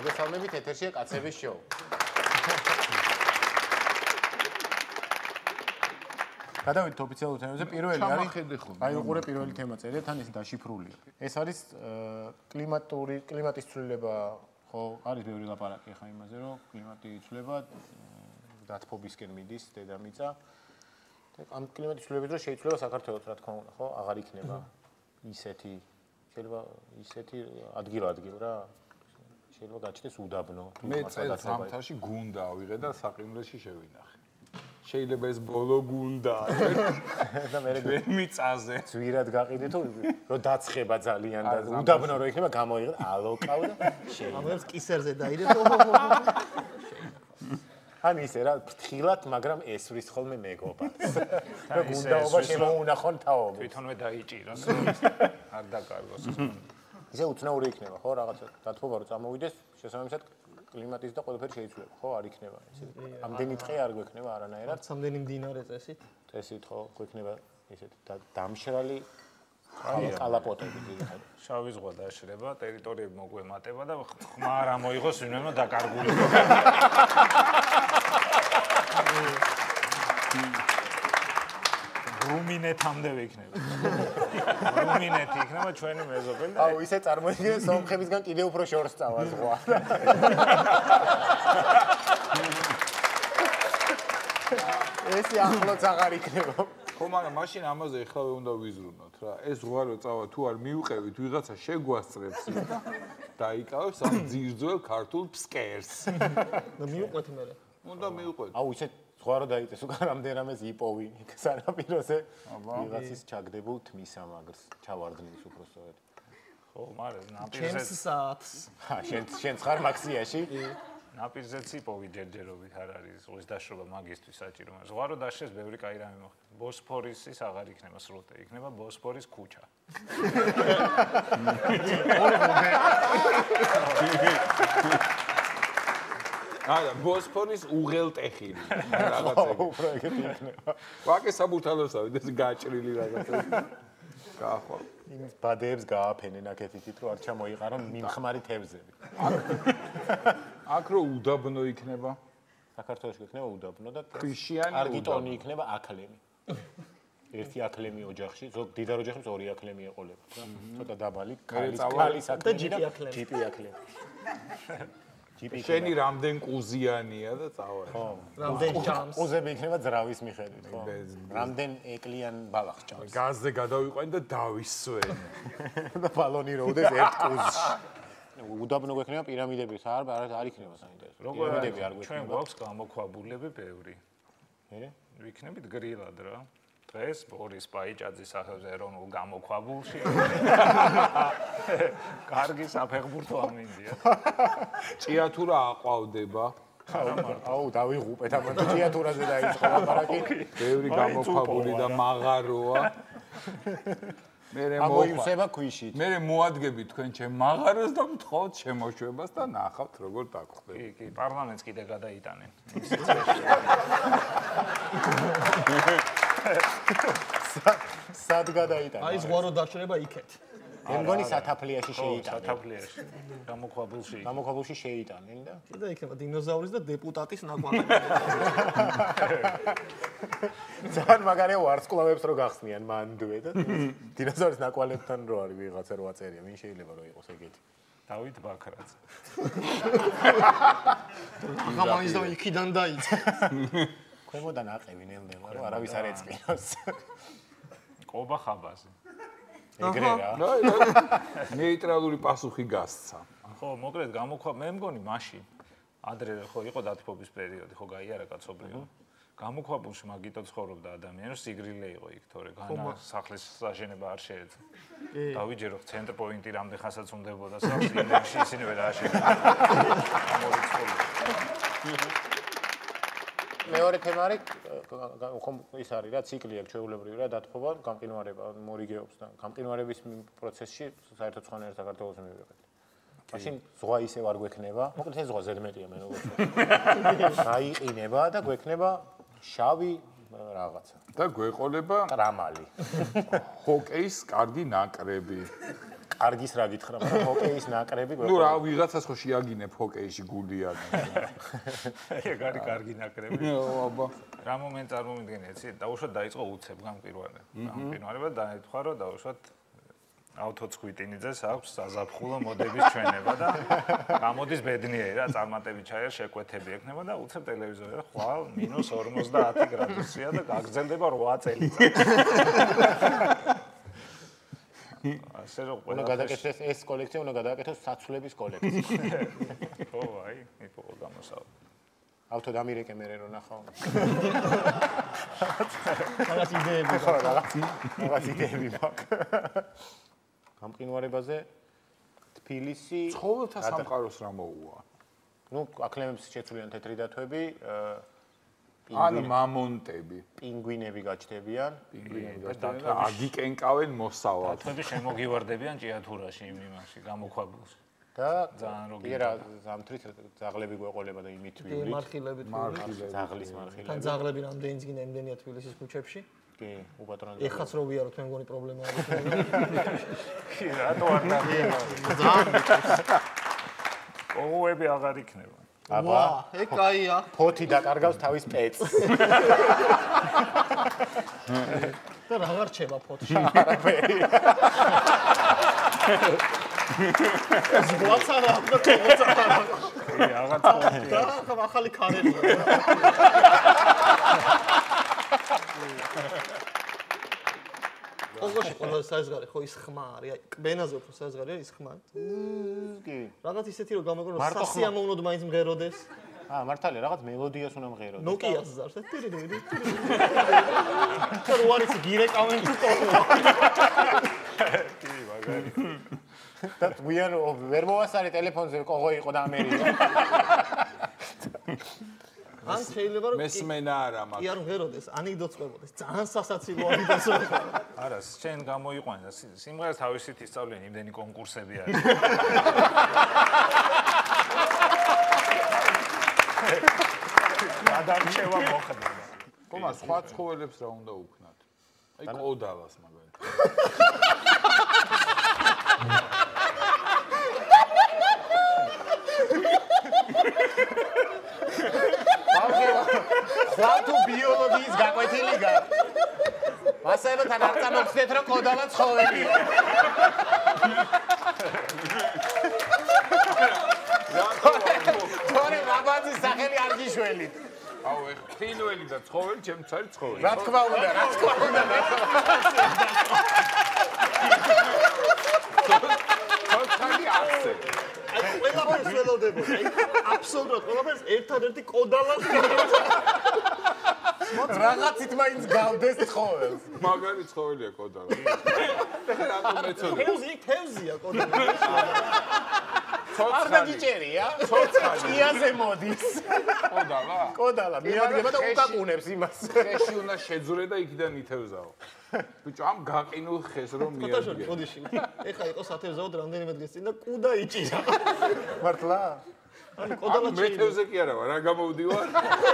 მოგესალმებით, ეთერშია კაცების შოუ. გადავიდეთ ოფიციალურ თემებზე. პირველი არის აი უყურე პირველი თემა წერია, თან ის დაშიფრულია. ეს არის კლიმატის ცვლილება, ხო, არის ბევრი ლაპარაკი ხა იმაზე, რომ კლიმატი იცვლება, დათბობისკენ მიდის დედამიწა. ამ კლიმატის ცვლილების დროს შეიძლება საქართველოს რა თქმა უნდა, ხო, აღარ იქნება ისეთი, შეიძლება ისეთი ადგილ რა. შეიძლება გაჩნდეს უდაბნო. მე წელს ზამთარში გუნდა ავიღე და საყინლეში შევინახე. შეიძლება ეს ბოლო გუნდა და მე მიწაზე ძვირად გაყიდე თუ რომ დაცხება ძალიან და უდაბნო რო იქნება გამოიღე ალოკავ და შეიძლება ამებს კისერზე დაიდე ან ისე რა ფრთხილად მაგრამ ესვრის ხოლმე მეგობარს და გუნდაობა შემოუნახონ თაობებს თვითონვე დაიჭიროს არ დაკარგოს ისე უცნაური იქნება ხო რაღაცა დათბობა რომ წამოვიდეს შესაბამისად კლიმატის და ყველაფერი შეიძლება ხო არ იქნება ისე ამდენი ტყე არ გვექნება არანაირად ამდენი მდინარე წესით ხო გვექნება ისეთ დამშრალი კალაპოტები ძირითადად შავი ზღვა დაშრება ტერიტორიები მოგვემატება და ხმა არ ამოიღოს ვინმე დაკარგული რუმინეთამდე ვიქნება რუმინეთი იქნება ჩვენი მეზობელი აუ ისე წარმოიდგინე სომხებისგან კიდევ უფრო შორს წავა ზღვა ესე ახლოც აღარ იქნება ხო მაგრამ მაშინ ამაზე ეხლავე უნდა ვიზრუნოთ რა ეს ზღვა რო წავა თუ არ მიუყევით ვიღაცა შეგვასწრებს და იკავებს ამ ძირძველ ქართულ ფსკერს და მიუყვეთ მე უნდა მიუყვეთ აუ ისე ზღვა რო დაიწეს უკან რამდენამეს იპოვი სანაპიროზე ვიღაცის ჩაგდებულ თმისამაგრს ჩავარდნის უბრალოდ ხო მაგრამ ნაპირზე საათს შენ ხარ მაქსიაში ნაპირზეც იპოვი ჯერჯერობით არ არის ზღვის დაშრობა მაგისტვის საჭირო ზღვა რო დაშრეს ბევრი კაი რამე მოხდება ბოსფორისის აღარ იქნება სრუტე იქნება ბოსფორის ქუჩა არა ბოსფორის უღელტეხილი რაღაცა უფრო ეგეთი იქნება ვაკე საბურთალოსავი და გაჭრილი რაღაცა გაახვალ იმის ბადეებს გააფენენ აქეთით რომ არ ჩამოიყარონ მიმხმარი თევზები აქ რო უდაბნო იქნება საქართველოში იქნება უდაბნო და ქვიშიანი არგიტონი იქნება აკლემი ერთი აკლემი ოჯახში ზოგ დიდარ ოჯახებს ორი აკლემი ეყოლება ცოტა დაბალი კალის აკლემი და ჯიპი აკლემი შენი რამდენ კუზიანია და წავალ ხო რამდენ ჭამს ყუზები იქნება ძრავის მიხედვით ხო რამდენ ეკლიან ბალახს ჭამს გაზზე გადავიყვენ და დავისვენ და ბალონი როდეს ერთ კუზში უდაბნო გვექნება პირამიდები არ იქნება საინტერესო პირამიდები არ გვექნება ჩვენ გვაქვს გამოქვაბულები ბევრი მე ვიქნებით გრილად რა დღეს ბორის პაიჭაძის სახელზე ეროვნულ გამოქვაბულში კარგი საფეხბურთო ამინდია ჭიათურა აყვავდება აუ დავიღუპეთ ამან ჭიათურაზე დაიწყო ლაპარაკი ბევრი გამოქვაბული და მაღაროა ამოივსება ქვიშით მე მოადგები თქვენ ჩემ მაღაროს და მთხოვთ შემოშვებას და ნახავთ როგორ დაგხვდება კი პარლამენტს კიდე გადაიტანენ სად გადაიტანა აი ზღვა რო დაშრება იქეთ მე მგონი სათაფლიაში შეიტანენ სათაფლიაში გამოქვაბულში შეიტანენ და კიდე იქნება დინოზავრის და დეპუტატის ნაკვალები ძალიან მაგარია ვარსკვლავებს რო გახსნიან მანდვე და დინოზავრის ნაკვალებთან რო არის ვიღაცა რო აწერია ვინ შეიძლება რო იყოს ეგეთი დავით ბაქრაძე აღამანის და იქიდან დაიწყო ქვემოდან აყევი ნელნელა რომ არავის არ ეწყინოს ყობა ხაბაზე ეგრე რა ნეიტრალური პასუხი გასცა ხო მოკლედ მე მგონი მაშინ ადრე ხო იყო დათბობის პერიოდი ხო გაიარა კაცობრიო გამოქვაბულში მაგიტო ცხოვრობდა ადამიანი სიგრილე იყო იქ თორე განა სახლის საშენება არ შეეძლო დავიჯერო ცენტრ პოინტი რამდენ ხანსაც უნდებოდა სახლის ინდექსში ისინი ვერ აშენებდნენ მეორე თემა არის ის არის რა ციკლი აქვს ჩვეულებრივი რა დათბობა გამყინვარება მორიგეობს და გამყინვარების პროცესში საერთოდ სხვანაირად საქართველოს მივიღეთ მაშინ ზღვა ისევ არ გვექნება მოკლედ ეს ზღვა ზედმეტია მე როგორც გაიყინება და გვექნება შავი რაღაცა და გვეყოლება ტრამალი ჰოკეის კარგი ნაკრები კარგის რა გითხრა, მაგრამ ჰოკეის ნაკრები ნუ რა ვიღაცას ხო შეაგინებ ჰოკეიში გულიან. ეგ არის კარგი ნაკრები. აბა. რა მომენტ წარმომიდგენია, იცი? დაუშვათ დაიწყო უცებ გამყინვარება და ეთქვა რომ დაუშვათ ავთოც ხვიტინიძეს აქვს საზაფხულო მოდების ჩვენება და გამოდის ბედნიერი რა წარმატები ჩაია შეკვეთები ექნება და უცებ ტელევიზორზე ხვალ -50 გრადუსია და გაგრძელდება 8 წელიწად. ასე რომ უნდა გადაკეთდეს ეს კოლექცია, უნდა გადაკეთოს საცვლების კოლექცია. ხო, აი, მიფოყო გამოსავალი. ავთო დამირეკე მე რო ნახავ. რაღაც იდეები ხო, რაღაც იდეები მაქვს. გამყინვარებაზე თბილისი ცხოველთა სამყაროს რა მოუვა? ნუ აკლემებს შეცვლიან თეთრი დათვები, ან მამონტები. პინგვინები გაჩნდებიან. აგიკენკავენ მოსავალს. დათვები შემოგივარდებიან ჭიათურაში იმაში, გამოქვაბულში. და ძალიან რო კი რა, ზამთრით ძაღლები გვეყოლება და იმით ვივლით. მარხილები თბილისში. ძაღლის მარხილები. თან ძაღლები რამდენიც გინდა იმდენია თბილისის ქუჩებში. კი, უპატრონო. ეხაც რო ვიაროთ, მე მგონი პრობლემა არის. კი, რატო არ დაგიება? ძალიან კოუები აღარ იქნება. აბა, ეგ კაია. ფოთი დაკარგავს თავის პეწს. და აღარ რჩება ფოთში. არაფერი. ზღვაც არა, და კოღოც არა. კი, აღარ წავედი. და ახალი ქარელია. კოღოში ყველა საზღარი ხო ის ხმა არის, აი კბენაზე უფრო საზღარი არის ხმა. კი. რაღაც ისეთი რომ გამოგონო სასიამოვნოდ მაინც მღეროდეს. მართალია, რაღაც მელოდიას უნდა მღეროდეს. ნოკიას ზარს. თუ რო არის გირეკავენ თუ კოღო. კი, მაგარი. და ვიან ვერ მოვასწარე ტელეფონზე კოღო იყო და ამერიკა. ან შეიძლება რომ მესმენა არა კი მაგ. არ მღეროდეს, ანეკდოტს ყვებოდეს. ძალიან სასაცილო ანეკდოტს. არა, შენ გამოიყვანა სიმღერას თავისით ისწავლენ იმდენი კონკურსები არის. გადარჩევა მოხდება. ხომა სხვა ცხოველებს რა უნდა უქნათ? აი კოდალას მაგალითად. ხვა თუ ბიოლოგიის გაკვეთილი გარ. მასალებთან არ წამოხსნეთ რომ კოდალა ცხოველია. თორე რაბაძის სახელი არ გიშველით. აუ ეხ ფრინველი და ცხოველი ჩემც არის ცხოველი. რა თქმა უნდა, რა თქმა უნდა. ხოთანი ასე. აი ყველაფერს ველოდებოდი. აი აბსოლუტურად ყველაფერს ერთადერთი კოდალას რაღაცით მაინც გავდეს ცხოველს. მაგარი ცხოველია კოდალა. ეხლა რატომ მეწოდი? თევზია კოდალა. არ დაგიჭერია? ჭიაზე მოდის. კოდალა? კოდალა მიადგება და უკაკუნებს იმას. ხეში უნდა შეძურე და იქიდან ითევზაო. ბიჭო, ამ გაყინულ ხეს რომ მიადგე. ხოდიში. ეხა იყო სათევზაოდ რამდენიმე დღეს წინ და კუდა იჭირა. მართლა? ანუ კოდალა მე თევზე კი არა ვარ, რა გამოვდივარ?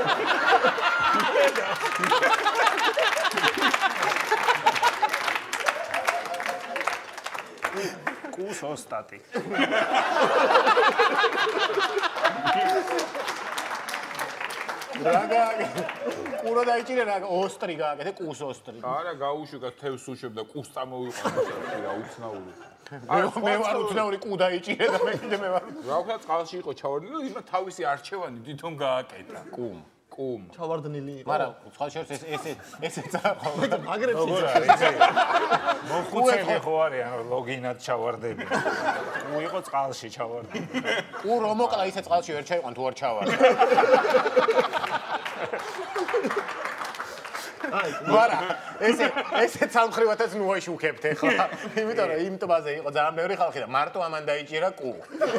კუს ოსტატი. რაღა კურო დაიჭირე რა ოსტრი გააკეთე კუს ოსტრი. არა, გაუშვიგა თევზს უშებ და კუს წამოვიყვანე რა უცნაური. მე ვარ უცნაური კუ დაიჭირე და მე კიდე მე ვარ. რა ვქნა წყალში იყო ჩავარდნილი და იმა თავისი არჩევანი თვითონ გააკეთა. კუმ. ჩავარდნილი იყო. მაგრამ სხვა შორს ესე წაყო. მაგრებში როგორ არის? მოხუცები ხო არიან ლოგინად ჩავარდები. კუ იყო წყალში ჩავარდები. კუ რომ მოკლა ისე წყალში ვერ ჩაიყვან თუ არ ჩავარდა. აი, მარა ესე სამხრივათაც ნუაშუქებთ ეხლა. იმიტომ რომ იმ ტბაზე იყო ძალიან ბევრი ხალხი და მარტო ამან დაიჭირა კუ.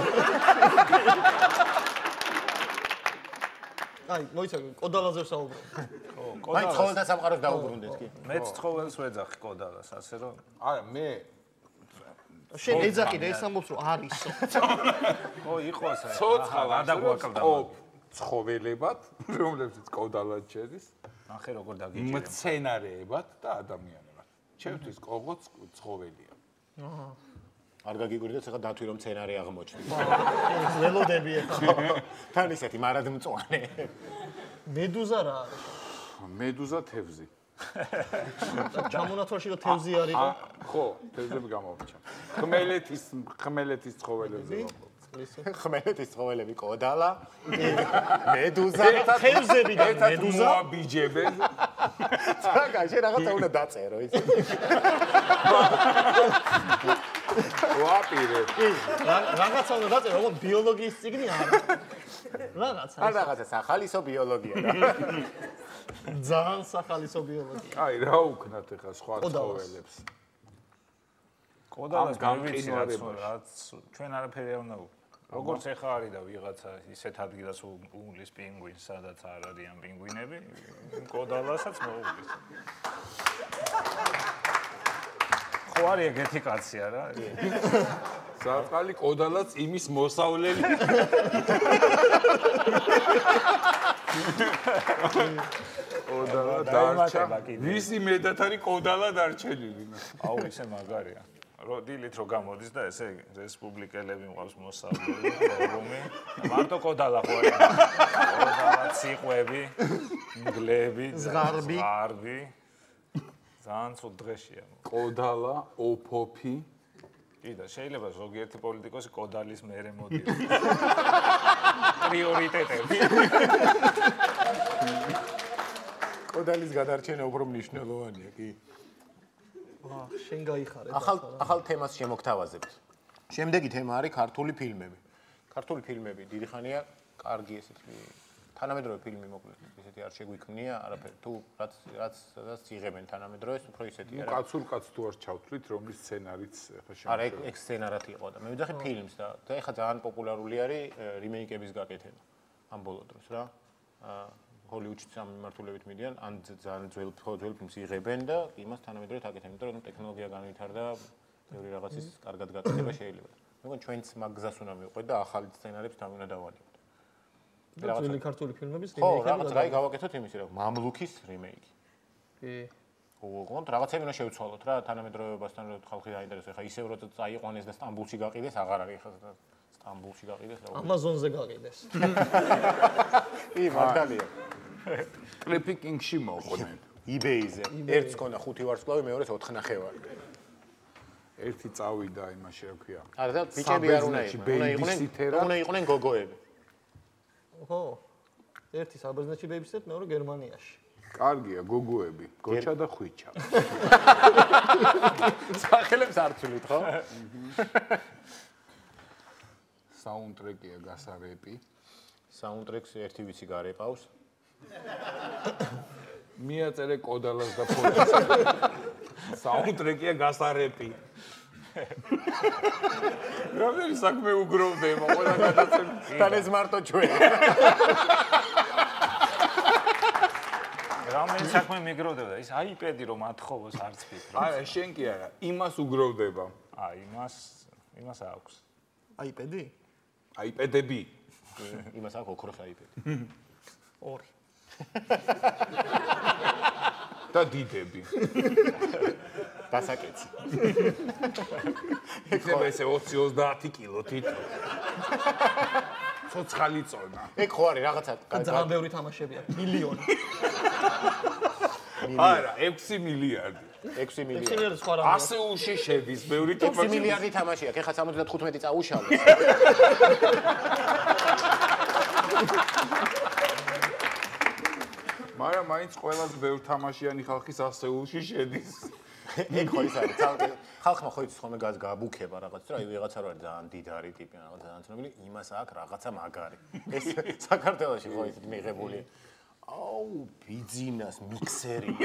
აი, მოიცა კოდალაზე ვსაუბრობ. ხო, მაინც ცხოველთა სამყაროს დაუბრუნდეთ კი. მეც ცხოველს ვეძახი კოდალას, ასე რომ არა, მე შენ ეძახიდე ეს ამბობს რომ არისო. ხო, იყო ასე. ცოცხალ რა დაგვაკლდა? ცხოველებად, რომლებიც კოდალად შედის, ნახე როგორ დაგიჭირე. მცენარეებად და ადამიანებად. ჩემთვის კოღოც ცხოველია. არ გაგიგვირდეთ, ეხლა დათვი რომ სცენარი აღმოჩნდა. ველოდები ახლა. თან ისეთი მარადმწვანე. მედუზა რა არის? მედუზა თევზი. ჩამონათვალში რომ თევზი არისო? ხო, თევზები გამოვიჩა. ხმელეთის ცხოველებზე ვამბობ. ხმელეთის ცხოველები კოდალა, მედუზა, თევზები და მედუზა. მოაბიჯებენ. ცაგა, შენ რაღაცა უნდა დაწერო, იცი? ვაპირებ. რაღაცა უნდა დაწერო, როგორ ბიოლოგიის წიგნი არა. რაღაცა. არ რაღაცა სახალისო ბიოლოგია და ძალიან სახალისო ბიოლოგია. აი, რა უქნათ ახლა სხვა ცხოველებს? კოდალას ამ გამვიცი გამყინვარებაში. რაც ჩვენ არაფერი არ უნდა როგორც ეხა არის და ვიღაცა ისეთ ადგილას უვლის პინგვინს, სადაც არ არიან პინგვინები, კოდალასაც მოუვლის. ხო არის ეგეთი კაცია რა. საწყალი კოდალაც იმის მოსავლელი. კოდალა დარჩა. ვისი მეტად არის კოდალა დარჩენილი? აუ ისე მაგარია. დილით რო გამოდის და ესე რესპუბლიკელები მყავს მოსავლელი, ფორუმი. მარტო კოდალა ხო არის. კოდალა ციყვები, მგლები, ზღარბი. ძალიან ცუდ დღეშია. კოდალა, ოფოფი. კი და შეიძლება ზოგიერთი პოლიტიკოსი კოდალის მერე მოდიოს. პრიორიტეტები. კოდალის გადარჩენა უფრო მნიშვნელოვანია, კი. შენ გაიხარე. ახალ თემას შემოგთავაზებთ. შემდეგი თემა არის ქართული ფილმები. ქართული ფილმები დიდი ხანია კარგი ესეთი თანამედროვე ფილმი მოკლედ ესეთი არ შეგვიქმნია არაფერი თუ რაც იღებენ თანამედროვეს უფრო ისეთია რა. კაცურ კაც თუ არ ჩავთვლით რომლის სცენარიც ახლა შემოგვიყვება. არა ეგ სცენარად იყო და მე ვიძახი ფილმს და ეხლა ძალიან პოპულარული არის რიმეიკების გაკეთება ამ ბოლო დროს რა. ჰოლივუდში სამმართველობით მიდიან ან ძალიან ძველ ფილმს იღებენ და იმას თანამედროვედ აკეთებენ, იმიტომ რომ ტექნოლოგია განვითარდა, ბევრი რაღაცის კარგად გაკეთება შეიძლება. მეგონი ჩვენც მაგ გზას უნდა მივყვეთ და ახალი სცენარებს თან უნდა დავალებოთ. ძველი ქართული ფილმების რიმეიკები. ხო, რაღაც რაი გავაკეთოთ იმისი რა, მამლუქის რიმეიკი. კი. უყუროთ, რაღაცები უნდა შევცვალოთ რა, თანამედროვეობასთან რომ ხალხი დაინტერესდეს. ხა ისევ როცა წაიყვანეს და სტამბულში გაყიდეს, აღარ არის ხა სტამბულში გაყიდეს რა. ამაზონზე გაყიდეს. კი, მართალია. კლიპი კინგში მოყვნენ. eBay-ზე. ერთს ქონდა 5 ვარსკვლავი, მეორეს 4 ნახევარი. ერთი წავიდა იმაში რა ქვია. არა და ბიჭები არ უნდა იყვნენ. უნდა იყვნენ გოგოები. ხო. ერთი საბერძნეთში ბეიბისიტ, მეორე გერმანიაში. კარგია გოგოები, გოჩა და ხვიჩა. სახელებს არ ცვლით, ხო? საუნდტრეკია გასარეპი. საუნდტრეკს ერთი ვიცი გარეყავს. მიაწერე კოდალას და ფოტოს. საუნდტრეკია გასარეპი. რამდენი საქმე უგროვდება, ყველა გადაცემა. თან ეს მარტო ჩვენ. რამდენი საქმე მიგროვდება, ის iPad-ი რომ ათხოვოს არც ფიქრობ. არა, შენ კი არა, იმას უგროვდება. იმას აქვს. iPad-ი? iPad-ები. იმას აქვს ოქროს iPad. ორი. და დიდები. დასაკეცი. იქნება ესე 20-30 კილო თითო. ცოცხალი წონა. ეგ ხო არის რაღაცა. ძალიან ბევრი თამაშები აქვს, მილიონი. არა, 6 მილიარდი. 6 მილიარდი. 6 მილიარდი სხვა რამე. ასეულში შედის ბევრი 6 თამაში. მილიარდი თამაში აქვს. ეხლა 75 წაუშალეს. მაგრამ მაინც ყველას ბევრ თამაშიანი ხალხის ასეულში შედის. ეგ ხო ის არის. ხალხმა ხო იცის ხოლმე გაბუქება რაღაც, რა, ვიღაცა რო არის ძალიან დიდარი ტიპი, რაღაც ძალიან ცნობილი, იმას აქვს რაღაცა მაგარი. ეს საქართველოში ხო ისეთ მიღებული. აუ, ბიძინას მიქსერია.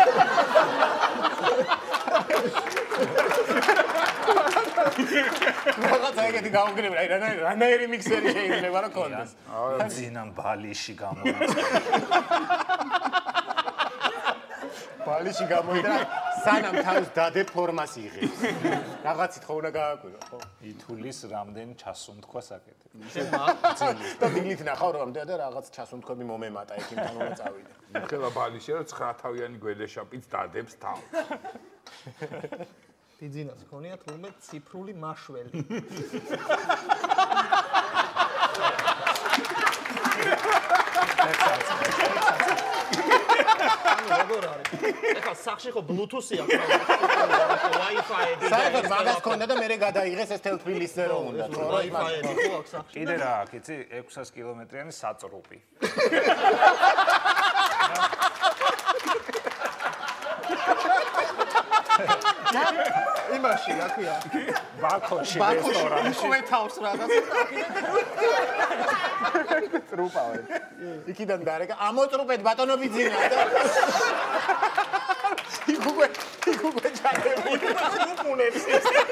რაღაცა ეგეთი გაუგრები, აი რანაირი მიქსერი შეიძლება რა კონდეს. ბიძინამ ბალიში გამოიწვა. ბალიში გამოვიდა, სანამ თავს დადე ფორმას იღებს. რაღაცით ხო უნდა გააკვირო, ხო? ითulis რამდენი ჩასუნთქვა საკეთებ. და დილით ნახავ რომ და რაღაც ჩასუნთქვები მომემატა ექიმთან უნდა წავიდე. ხელა ბალიში რა 9 თავიანი გველეშაპიც დადებს თავს. ბიძინას ქონია თურმე ციფრული მაშველი. როგორ არის? ეხლა სახში ხო Bluetooth-ი აქვს, Wi-Fi-ი. საერთოდ მაგას ქონდა და მე გადაიღეს ეს თელფრილის რო უნდა, ხო? Wi-Fi-ი ხო აქვს სახში? კიდე რა აქვს, იცი 600 კილომეტრიანი საწრუპი. იმაში, რა ქვია? ბაქოში რესტორანში. ყვეთავს რაღაც. წრუპავენ. იქიდან დარეკა, ამოწრუპეთ ბატონო ბიძინა და იქ უკვე ჩადებული. უყუნებს.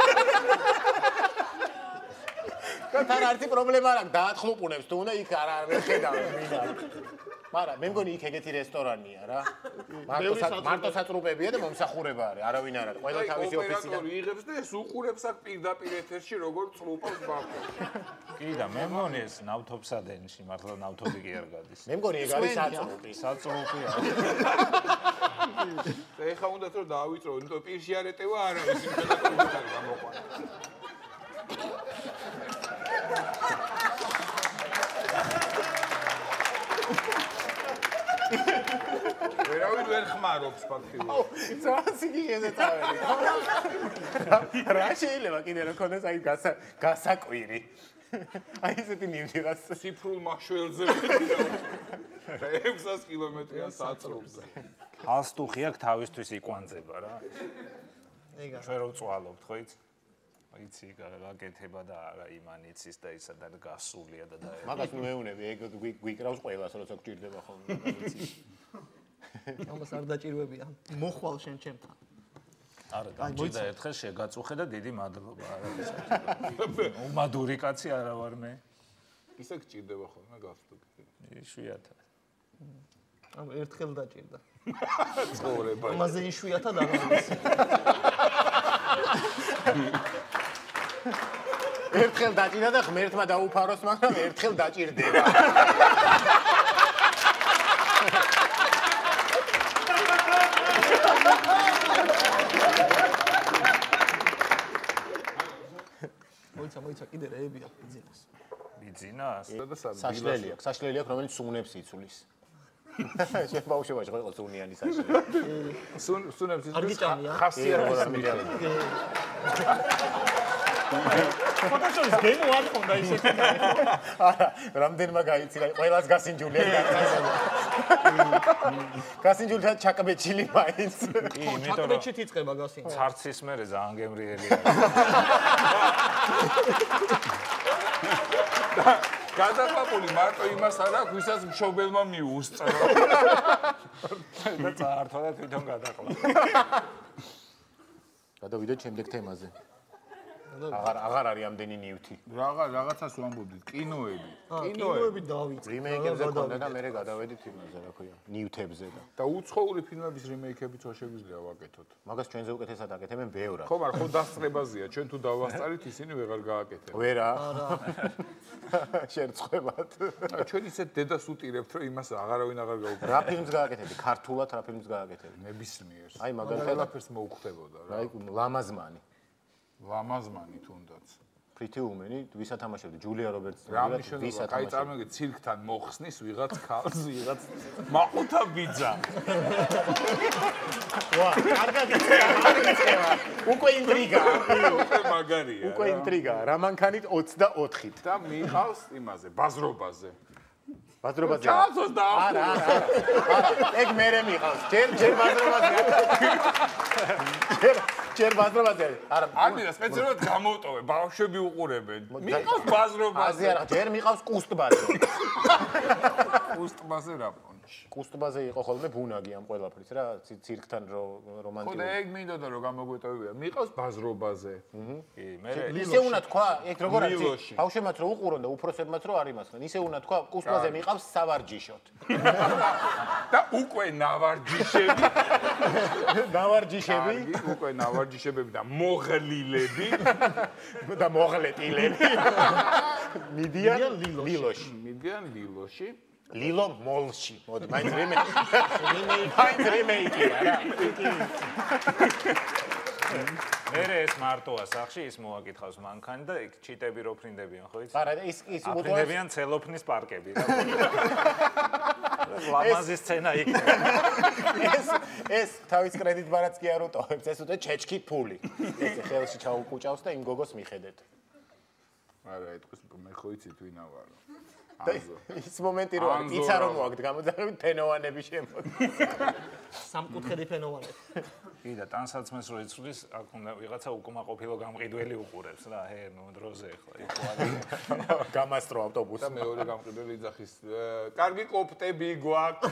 თან არც პრობლემა არ აქვს, დაათხრუპუნებს თუ უნდა იქ არ ხედავენ მინდა. მაგრამ მე მგონი იქ ეგეთი რესტორანია რა. მარტო საწრუპებია და მომსახურება არის, არავინ არ არის. ყველა თავისი ოფისიდან. ოპერატორი იღებს და ეს უყურებს აქ პირდაპირ ეთერში როგორ წრუპავს ბაქოში. კი და მე მგონი ეს ნავთობსადენში მართლა ნავთობი კი არ გადის. მე მგონი ეგ არის საწრუპი. საწრუპი არის. ეხლა უნდათ რომ დავიწრო, იმიტომ პირში არ ეტევა არავის იმ ტელეფონს არ გამოყვანა. ვერავინ ვერ ხმარობს ფაქტიურად. ძაცი შეზეწაველი. რა შეიძლება კიდე რა ქონდეს აი გასაკვირი. აი ესეთი ნივთიერას ციფრულ მაშველზე ვიდეო. 600 კილომეტრიან საწრუბზე. ჰალსტუხი აქვს თავისთვის იკვანძება რა. ეგა. ჩვენ რო წვალობთ ხო იცი? იცი გაკეთება და არა იმან იცის და ისა და გასულია და და მაგას მეუნები ეგ გვიკრავს ყველას როცა გჭირდება ხოლმე იცი. ამას არ დაჭირვებია. მოხვალ შენ ჩემთან. არა დამჭირდა ერთხელ შეგაწუხე და დიდი მადლობა არა ისე. უმადური კაცი არა ვარ მე. ისე გჭირდება ხოლმე გასტუკი. იშვიათად. ამ ერთხელ დაჭირდა. ცხოვრება. ამაზე იშვიათად არ არის. ერთხელ დაჭირდა და ღმერთმა დაუფაროს, მაგრამ ერთხელ დაჭირდება. მოიცა კიდე რეები აქვს ბიძინას. ბიძინას? საშლელი აქვს, რომელიც სუნებს იცulis. შენ ბავშვობაში ხო იყო სუნიანი საშლელი. სუნებს არ გიჭამია? ხასიათის მიერ. ფოტოშოპის გემო არ ხონდა ისეთი. არა, რამდენმა გაიცი, ყველას გასინჯულია. გასინჯულთან ჩაკბეჭილი მაინც. კი, იმიტომ რომ ჩაკბეჭით იწყება გასინჯა. ცარცის მერე ძალიან გემრიელი არის. გადაყაპული მარტო იმას არ აქვს, ვისაც მშობელმა მიუსწრო. და წაართვა და თვითონ გადაყლა. გადავიდეთ შემდეგ თემაზე. აღარ არის ამდენი ნივთი. რაღაცას ვამბობდით, კინოები. კინოები დავიწყე. რიმეიკებზე ქონდა და მე გადავედით იმაზე, რა ქვია, ნივთებზე და. და უცხოური ფილმების რიმეიკებიც ხო შეგვიძლია ვაკეთოთ. მაგას ჩვენზე უკეთესად აკეთებენ ბევრად. ხო, მაგრამ ხო დასწრებაზეა, ჩვენ თუ დავასწარით, ისინი ვეღარ გააკეთებენ. ვერა. შერწყვებათ. ჩვენ ისეთ დედას უტირებთ, რომ იმას აღარავინ აღარ გაუკეთებთ. რა ფილმს გააკეთებდი? ქართულად რა ფილმს გააკეთებდი? ნებისმიერს. აი, მაგალითად ყველაფერს მოუხდებოდა რა. აი, ლამაზმანი. ლამაზმანი თუნდაც. პრითი უმენი, ვის ათამაშებდი? ჯულია რობერტსი. რა მნიშვნელობა? კაი წარმოგიდგენთ, ცირკთან მოხსნის ვიღაც ქალს, ვიღაც მაყუთა ბიძა. ვა, კარგად იწევა. უკვე ინტრიგა. უკვე მაგარია. უკვე ინტრიგა. რა მანქანით 24-ით. და მიყავს იმაზე, ბაზრობაზე. ბაზრობაზე. ჩააცოს და არა. ეგ მერე მიყავს. ჯერ ბაზრობაზე. ჯერ ბაზრობაზე. არა. ამიდა სპეციალურად გამოვტოვე, ბავშვები უყურებენ. მიყავს ბაზრობაზე. აზი არა, ჯერ მიყავს კუსტბაზე. უსტბაზე რა პონჩი. კუსტბაზე იყო ხოლმე ბუნაგი ამ ყველაფრის რა, ცირკთან რომანტიკული. ხო და ეგ მინდოდა რომ გამოგვეტოვებია. მიყავს ბაზრობაზე. კი, მე ისე უნდა თქვა, ეგ როგორ არის? ბავშვებმაც რო უყურონ და უფროსებმაც რო არ იმასხნენ, ისე უნდა თქვა, კუსტბაზე მიყავს სავარჯიშოთ. და უკვე ნავარჯიშები. ნავარჯიშები უკვე ნავარჯიშებები და მოღლილები და მოღლეტილები. მიდიან ლილოში. მიდიან ლილოში. ლილო მოლში. მოდი, მაინც რემეიკია რა. მერე ეს მარტოა სახში ის მოაკითხავს მანქანი და იქ ჩიტები რო ფრინდებიან ხო იცი? არა ის ფრინდებიან ცელოფნის პარკები რა. ლამაზი სცენა იქ. ეს თავის კრედიტ ბარათს კი არ უტოვებს, ეს უტო ჩეჩქი ფული. ეს ხელში ჩაუკუჭავს და იმ გოგოს მიხედეთ. არა, ეთქოს მე ხო იცით ვინა ვარო. ის მომენტი რო არის, ისა რომ მოაქვს გამოძახებით ფენოვანები შემოგვიყვება. სამკუთხედი ფენოვანები. კი და ტანსაცმელს რო იცვლის, აქ უნდა ვიღაცა უკმაყოფილო გამყიდველი უყურებს რა, ნუ დროზე ხო იქ გამასტრო ავტობუსი და მეორე გამყიდველი იძახის, კარგი კოპტები გვაქვს.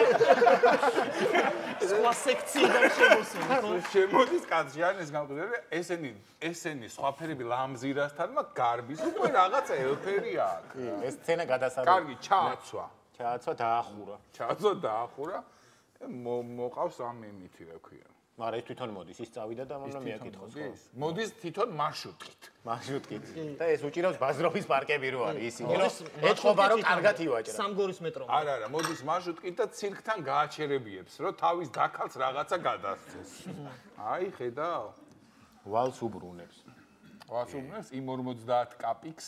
სხვა სექციიდან შემოსული ხო? შემოდის კაცი ან ეს გამყიდველი, ესენი სხვაფერები ლამზირასთან, მაგ გარბის უკვე რაღაცა ელფერი აქვს. ეს სცენა გადასარევი. კარგი, ჩააცვა. ჩააცვა დაახურა. ჩააცვა დაახურა. მოყავს ამ ემითი რა ქვია. მაგრამ ეს თვითონ მოდის, ის წავიდა და უნდა მიაკითხოს ხო? მოდის თვითონ მარშრუტით. მარშრუტით. და ეს უჭირავს ბაზრობის პარკები რო არის ისინი, რომ ეთყობა რომ კარგად ივაჭრა. სამგორის მეტრო. არა, მოდის მარშრუტით და ცირკთან გააჩერებიებს, რომ თავის დაკალს რაღაცა გადასცეს. აი, ხედავ. ვალს უბრუნებს. ვალს უბრუნებს იმ 50 კაპიქს.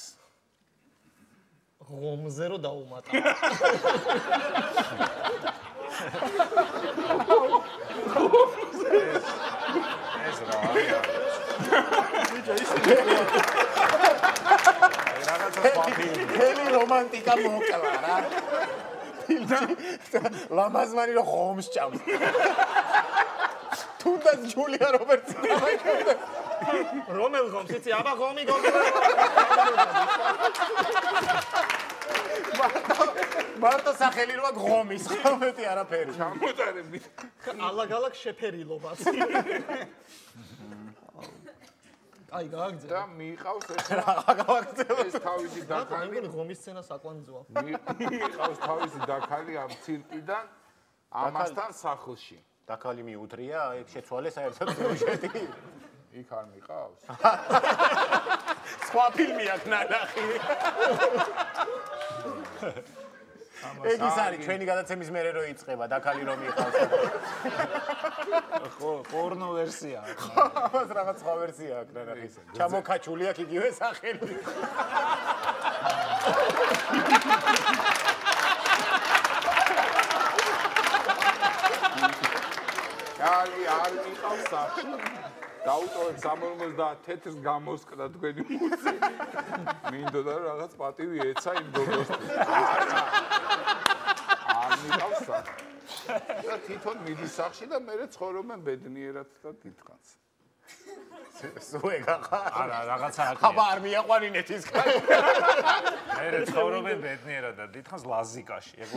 ღომზე რო დაუმატა. ეს რა რაღაცა სხვაფერი. ხელი რომანტიკა მოკლა რა. ლამაზმანი რო ხომს ჭამს. თუნდაც ჯულია რობერტსი დამაიქნება. რომელ ღომს იცი? აბა ღომი გოგო. მარტო სახელი როა ღომის, ხომეთი არაფერი. ჩამოტარებით. ალაგ-ალაგ შეფერილობას. აი, გააგზავნა. და მიიყავს ეს რა გავაკეთებ? ეს თავისი მე დაკალი. მგონი ღომის სცენა საკვანძოა. მიიყავს თავისი დაკალი ამ ცირკიდან ამასთან სახლში. დაკალი მიუთრია, აი შეცვალე საერთოდ სიუჟეტი. იქ არ მიყავს? სხვა ფილმი აქვს ნანახი. ეგ ის არის ჩვენი გადაცემის მერე რო იწყება, დაკალი რომ იყავს. ხო, პორნო ვერსია. ამას რაღაც სხვა ვერსია აქვს ნანახი. ჩამოკაჩული აქვს იგივე სახელი. არ მიყავს სახში. დაუტოვებ 60 თეთრს გამოსკდა თქვენი მუცი. მინდოდა რომ რაღაც პატივი ეცა იმ გოგოსთვის. არ მიყავს სახში. და თვითონ მიდის სახში და მე ცხოვრობენ ბედნიერად და დიდხანს. სუეგა ხარ? არა, რაღაცა აქვს. აბა არ მიაყვანინეთ ის კაცი. მე ცხოვრობენ ბედნიერად და დიდხანს ლაზიკაში. ეგ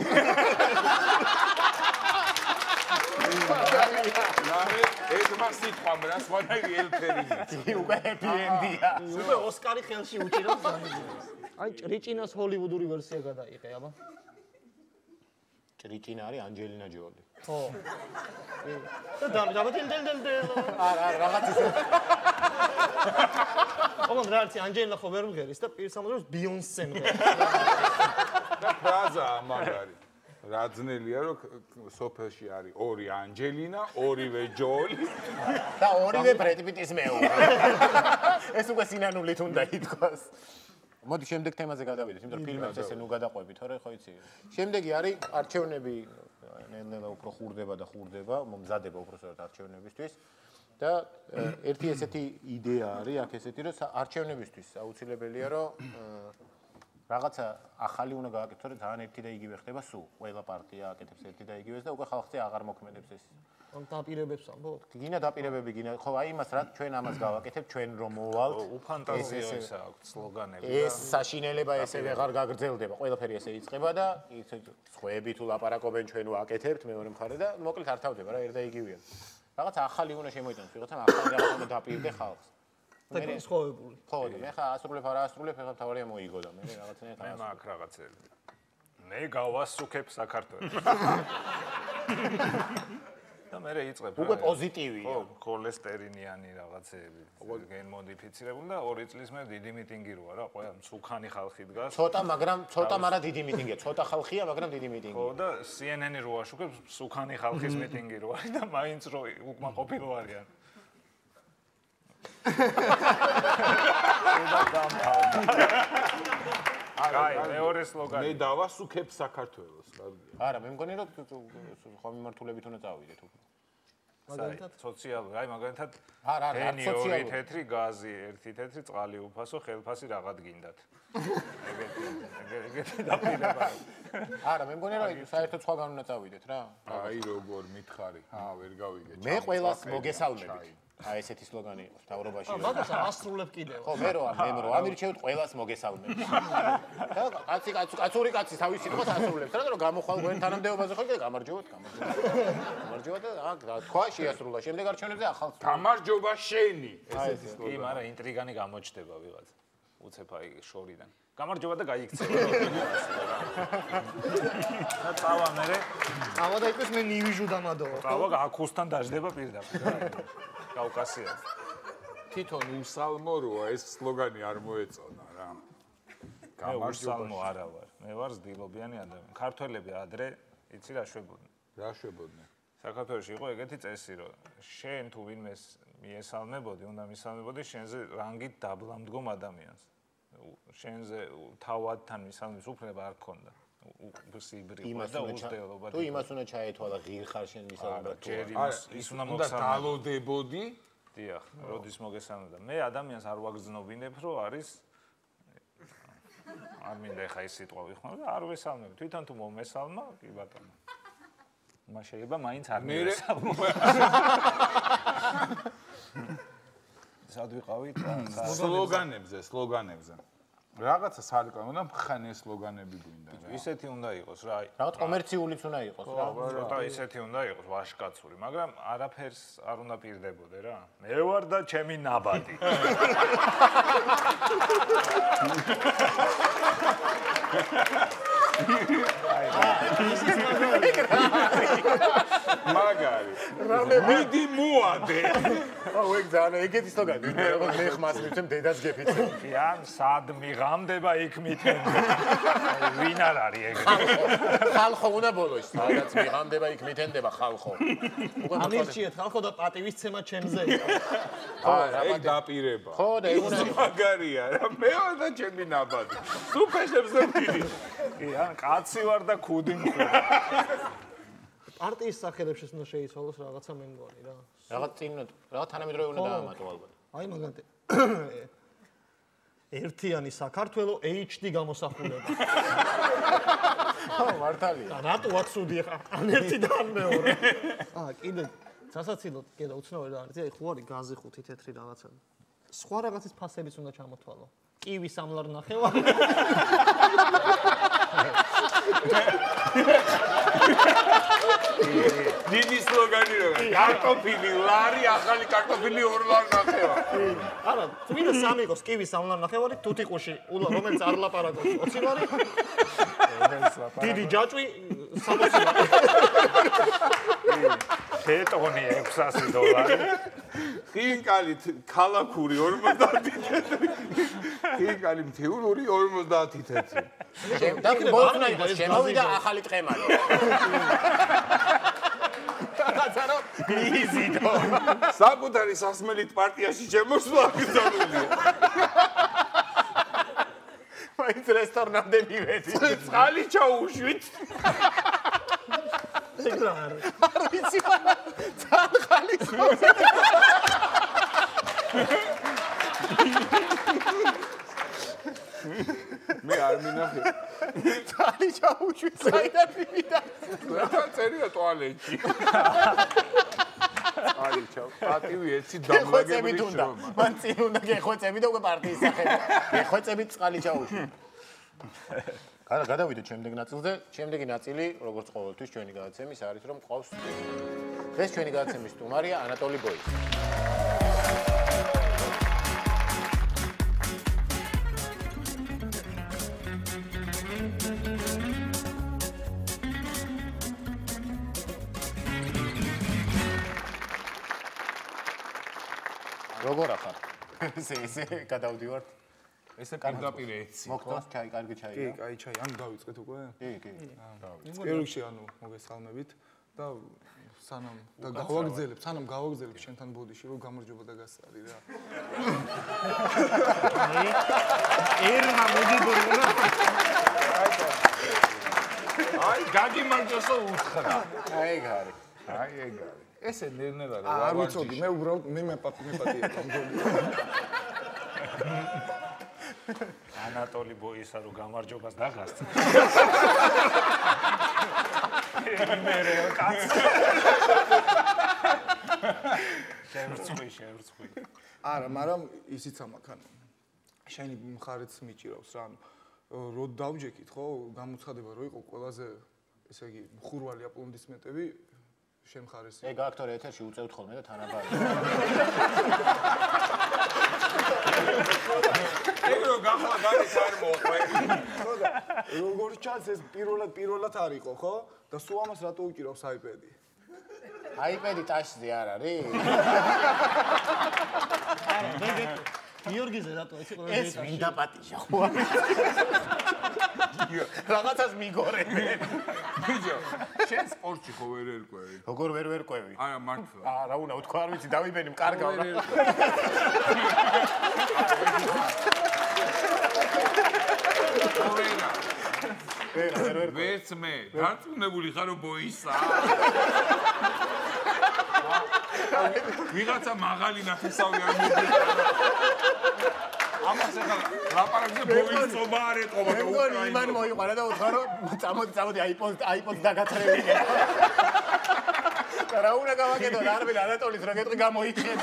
ეს მას სიტყვა რა სხვადასხვა ელფერი. უკვე happy end-ია. უკვე ოსკარი ხელში უჭირავს განიზრებას. აი, ჭრიჭინას ჰოლივუდური ვერსია გადაიღე, აბა. ჭრიჭინა არის ანჯელინა ჯოლი. ხო. და დაბადილდელდელდელ. არა, რაღაც ისე. ოღონდ რა არის ანჯელინა ხო ვერ მღერის და პირსამოძროს ბიონსე მღერის. და ფრაზა მაგარი. რა ძნელია რომ სოფელში არის ორი ანჯელინა, ორივე ჯოლი და ორივე ბრედ პიტის მეუღლე. ეს უკვე სინანულით უნდა ითქვას. მოდი შემდეგ თემაზე გადავიდეთ, იმიტომ რომ ფილმებს ესე ნუ გადაყვები, თორე ხო იცი. შემდეგი არის არჩევნები, ნელ-ნელა უფრო ხურდება და ხურდება, მომზადება უბრალოდ არჩევნებისთვის. და ერთი ესეთი იდეა არის აქ ესეთი, რომ არჩევნებისთვის აუცილებელია, რომ რაღაცა ახალი უნდა გააკეთოს, რომ ძალიან ერთი და იგივე ხდება სულ. ყველა პარტია აკეთებს ერთი და იგივეს და უკვე ხალხზე აღარ მოქმედებს ეს. დაპირებებს ამბობ. გინა დაპირებები, გინა ხო აი იმას რა ჩვენ ამას გავაკეთებთ, ჩვენ რომ მოვალთ. უფანტაზიო ის აქვს სლოგანები. ეს საშინელება ესე ვეღარ გაგრძელდება. ყველაფერი ესე იწყება და სხვები თუ ლაპარაკობენ ჩვენ ვაკეთებთ მეორე მხარე და მოკლედ არ თავდება რა, ერთ და იგივეა. რაღაცა ახალი უნდა შემოიტანოს, ვიღაცამ ახალი რაღაცა უნდა დაპირდე ხალხს. და განსხვავებული. ხო, მე ხა ასრულებ არა ასრულებ, ხა თავარია მოიგო და მე რაღაცნაირად მე მაგ რაღაცები. მე გავასუქებ საქართველოს. და მე იწყებ. უკვე პოზიტივია. ხო, ქოლესტერინიანი რაღაცეები. გენმოდიფიცირებული და 2 წლის მე დიდი მიტინგი როა რა, ყველა მსუქანი ხალხი დგას. ცოტა, მაგრამ მაგრამ დიდი მიტინგია. ცოტა ხალხია, მაგრამ დიდი მიტინგი. ხო და CNN-ი რო აშუქებს, მსუქანი ხალხის მიტინგი რო არის და მაინც რო უკმაყოფილო არიან. აი, მეორე სლოგანი. მე დავასუქებ საქართველოს, რადგან. არა, მე მგონი რომ ხომ მიმართულებით უნდა წავიდეთ უკვე. მაგალითად სოციალური, აი მაგალითად არა, თენი, სოციალური. ორი თეთრი გაზი, ერთი თეთრი წყალი უფასო, ხელფასი რაღაც გინდათ. ეგეთი დაპირება. არა, მე მგონი რომ საერთოდ სხვაგან უნდა წავიდეთ რა. აი როგორ მითხარი. ვერ გავიგე. მე ყველას მოგესალმებით. აი ესეთი სლოგანი იყოს თავრობაში. მაგას ასრულებ კიდევ. ხო, მე რო ამირჩევთ ყველას მოგესალმებით. და კაცური კაცი თავის სიტყვას ასრულებს, რადგან რომ გამოხვალ გვენ თანამდებობაზე ხო და გამარჯობოთ. გამარჯობა და თქვა შეასრულა. შემდეგ არჩევნებზე ახალ გამარჯობა შენი. ესეთი კი, სლოგანი. მაგრამ ინტრიგანი გამოჩდება ვიღაცა. უცებ აი შორიდან. გამარჯობა და გაიქცევა. და წავა მე. ამა და იყოს მე ნივიჟუ დამადოო. წავა აქუსთან დაждდება პირდაპირ. კავკასიას. თვითონ უსალმოროა ეს სლოგანი არ მოეწონა რა. მე უსალმო არა ვარ. მე ვარ ზდილობიანი ადამიანი. ქართველები ადრე იცი რა შვებოდნენ. რა შვებოდნენ? საქართველოში იყო ეგეთი წესი, რომ შენ თუ ვინმეს მიესალმებოდი, უნდა მისალმებოდი შენზე რანგით დაბლამდგომ ადამიანს. შენზე თავადთან მისალმების უფლება არ ქონდა. სიბრიყვა და უზრდელობა. თუ იმას უნდა ჩაეთვალა ღირ ხარ შენ მისალმებად. ჯერ ის უნდა უნდა მოგსალმებო. დალოდებოდი. დიახ, როდის მოგესალმებდა. მე ადამიანს არ ვაგრძნობინებ, რომ არის არ მინდა ხა ის სიტყვა ვიხმარ და არ ვესალმებ. თვითონ თუ მომესალმა, კი ბატონო. მას შეიძლება მაინც არ მიესალმო. სად ვიყავით? სლოგანებზე. რაღაცა სარეკლამო და მხანე სლოგანები გვინდა რა. ისეთი უნდა იყოს რა. რაღაც კომერციულიც უნდა იყოს რა. და ისეთი უნდა იყოს ვაშკაცური, მაგრამ არაფერს არ უნდა პირდებოდე რა. მე ვარ და ჩემი ნაბადი. მაგარი. მიდი მოადე. აუ ეგ ძალიან ეგეთი სლოგანი. როგორც მე ხმას მიცემ დედას გეფიცე. ან სად მიღამდება იქ მითენდება. ვინ არ არის ეგრე? ხალხო უნდა ბოლოს. სადაც მიღამდება იქ მითენდება ხალხო. ამირჩიეთ ხალხო და პატივისცემა ჩემზე. ეგ დაპირება. ხო და ეგ უნდა მაგარია რა. მე ვარ და ჩემი ნაბადი. სუპეშებზე მიდი. კი, ან კაცი ვარ და ქუდი მხვდა. პარტიის სახელებში უნდა შეიცვალოს რაღაცა მე მგონი რა. რაღაც წინ რაღაც თანამედროვე უნდა დაამატო ალბათ. აი მაგალითად ერთიანი საქართველო HD გამოსახულება. ხო, მართალია. და რატო აქ სუდი ხა? ან ერთი და ან მეორე. კიდე სასაცილოდ კიდე უცნაური რა არის. აი ხო არის გაზი ხუთი თეთრი რაღაცა. სხვა რაღაცის ფასებიც უნდა ჩამოთვალო. კივის ამლარ ნახევარი. დიდი სლოგანი რა. კარტოფილი, ლარი, ახალი კარტოფილი 2 ლარი ნახევარი. არა, წმინდა სამი იყოს კივის ამლარ ნახევარი, თუთიყუში, რომელიც არ ლაპარაკობს 20 ლარი. დიდი ჯაჭვი 60 ლარი. ბეტონი $600. ხინკალი ქალაქური 50 თეთრი. ხინკალი მთიულური 50 თეთრი. და მოვიდა იყოს შემოვიდა ახალი ტყემალი. რაღაცარო იზიდო. საკუთარი სასმელით პარტიაში შემოსვლა გზავნილია. მაინც რესტორნამდე მივედი. წყალი ჩაუშვით. ეგ რა არის? არ ვიცი მაგრამ ძალიან ხალის ხოზე. მე არ მინახე. ძალიან ჩაუშვით საიდან მივიდა. რა წერია ტუალეტში. აი ჩავ. პატივი ეცი გეხვეწებით დამლაგებული უნდა. შრომა. მან წინ უნდა გეხვეწები და უკვე პარტიის სახელი. გეხვეწებით წყალი ჩაუშვი. გადავიდეთ შემდეგ ნაწილზე. შემდეგი ნაწილი, როგორც ყოველთვის ჩვენი გადაცემის არის, რომ ყავს დღეს ჩვენი გადაცემის სტუმარია ანატოლი ბოი. როგორ ახარ? ესე გადავდივართ. ესე პირდაპირ ეცი. მოგწონს ჩაი, კარგი ჩაია. კაი, ჩაი, ან დავიწყეთ უკვე? კი. პირველში ანუ მოგესალმებით. და სანამ გავაგზელებ შენთან ბოდიში რომ გამარჯობა და გასწარი რა. ერმა მოგიბურა. აი გაგიმარჯვესო უთხრა. აი ეგ არის. აი ეგ არის. ესე ნელ-ნელა რა. არ ვიცოდი, მე უბრალოდ მეპატიებ ამ გოლს. ანატოლი ბოისა რო გამარჯობას დაღასწა. იმერე კაც. შევრცხვი. არა, მაგრამ ისიც ამაქან. შენი მხარეც მიჭირავს რა, ანუ რო დავჯექით, ხო, გამოცხადება რო იყო ყველაზე, ესე იგი, მხურვალი აპლოდისმენტები შენ მხარეს. ეგ აქტორი ეთერში უწევთ ხოლმე და თანაბარი. ეგ რო გახლა გარის არ მოყვე. ხო და როგორ ჩანს ეს პირველად არ იყო, ხო? და სულ ამას რატო უჭირავს iPad-ი? iPad-ი ტაშზე არ არის? გიორგიზე რატო ეს იყო ეს მინდა პატიჟა ხო არის? რაღაცას მიგორები. ბიჭო, შენ სპორტში ხო ვერ ერკვევი? როგორ ვერ ვერკვევი? არა მართლა. რა უნდა ვთქვა, არ ვიცი, დავიბენი მკარგავ რა. ვერც მე, დარწმუნებული ხარო ბოისა. ვიღაცა მაღალი ნათესავი არ მოგიწევს. ამას ახლა ლაპარაკზე ბოის წობა არ ეტყობა და უკრაინა. იმან მოიყვარა და უთხრა რომ წამოდი iPod დაგაცრევინე. რა უნდა გავაკეთო და არბილ ანატოლის რო გეტყვი გამოიჩინე.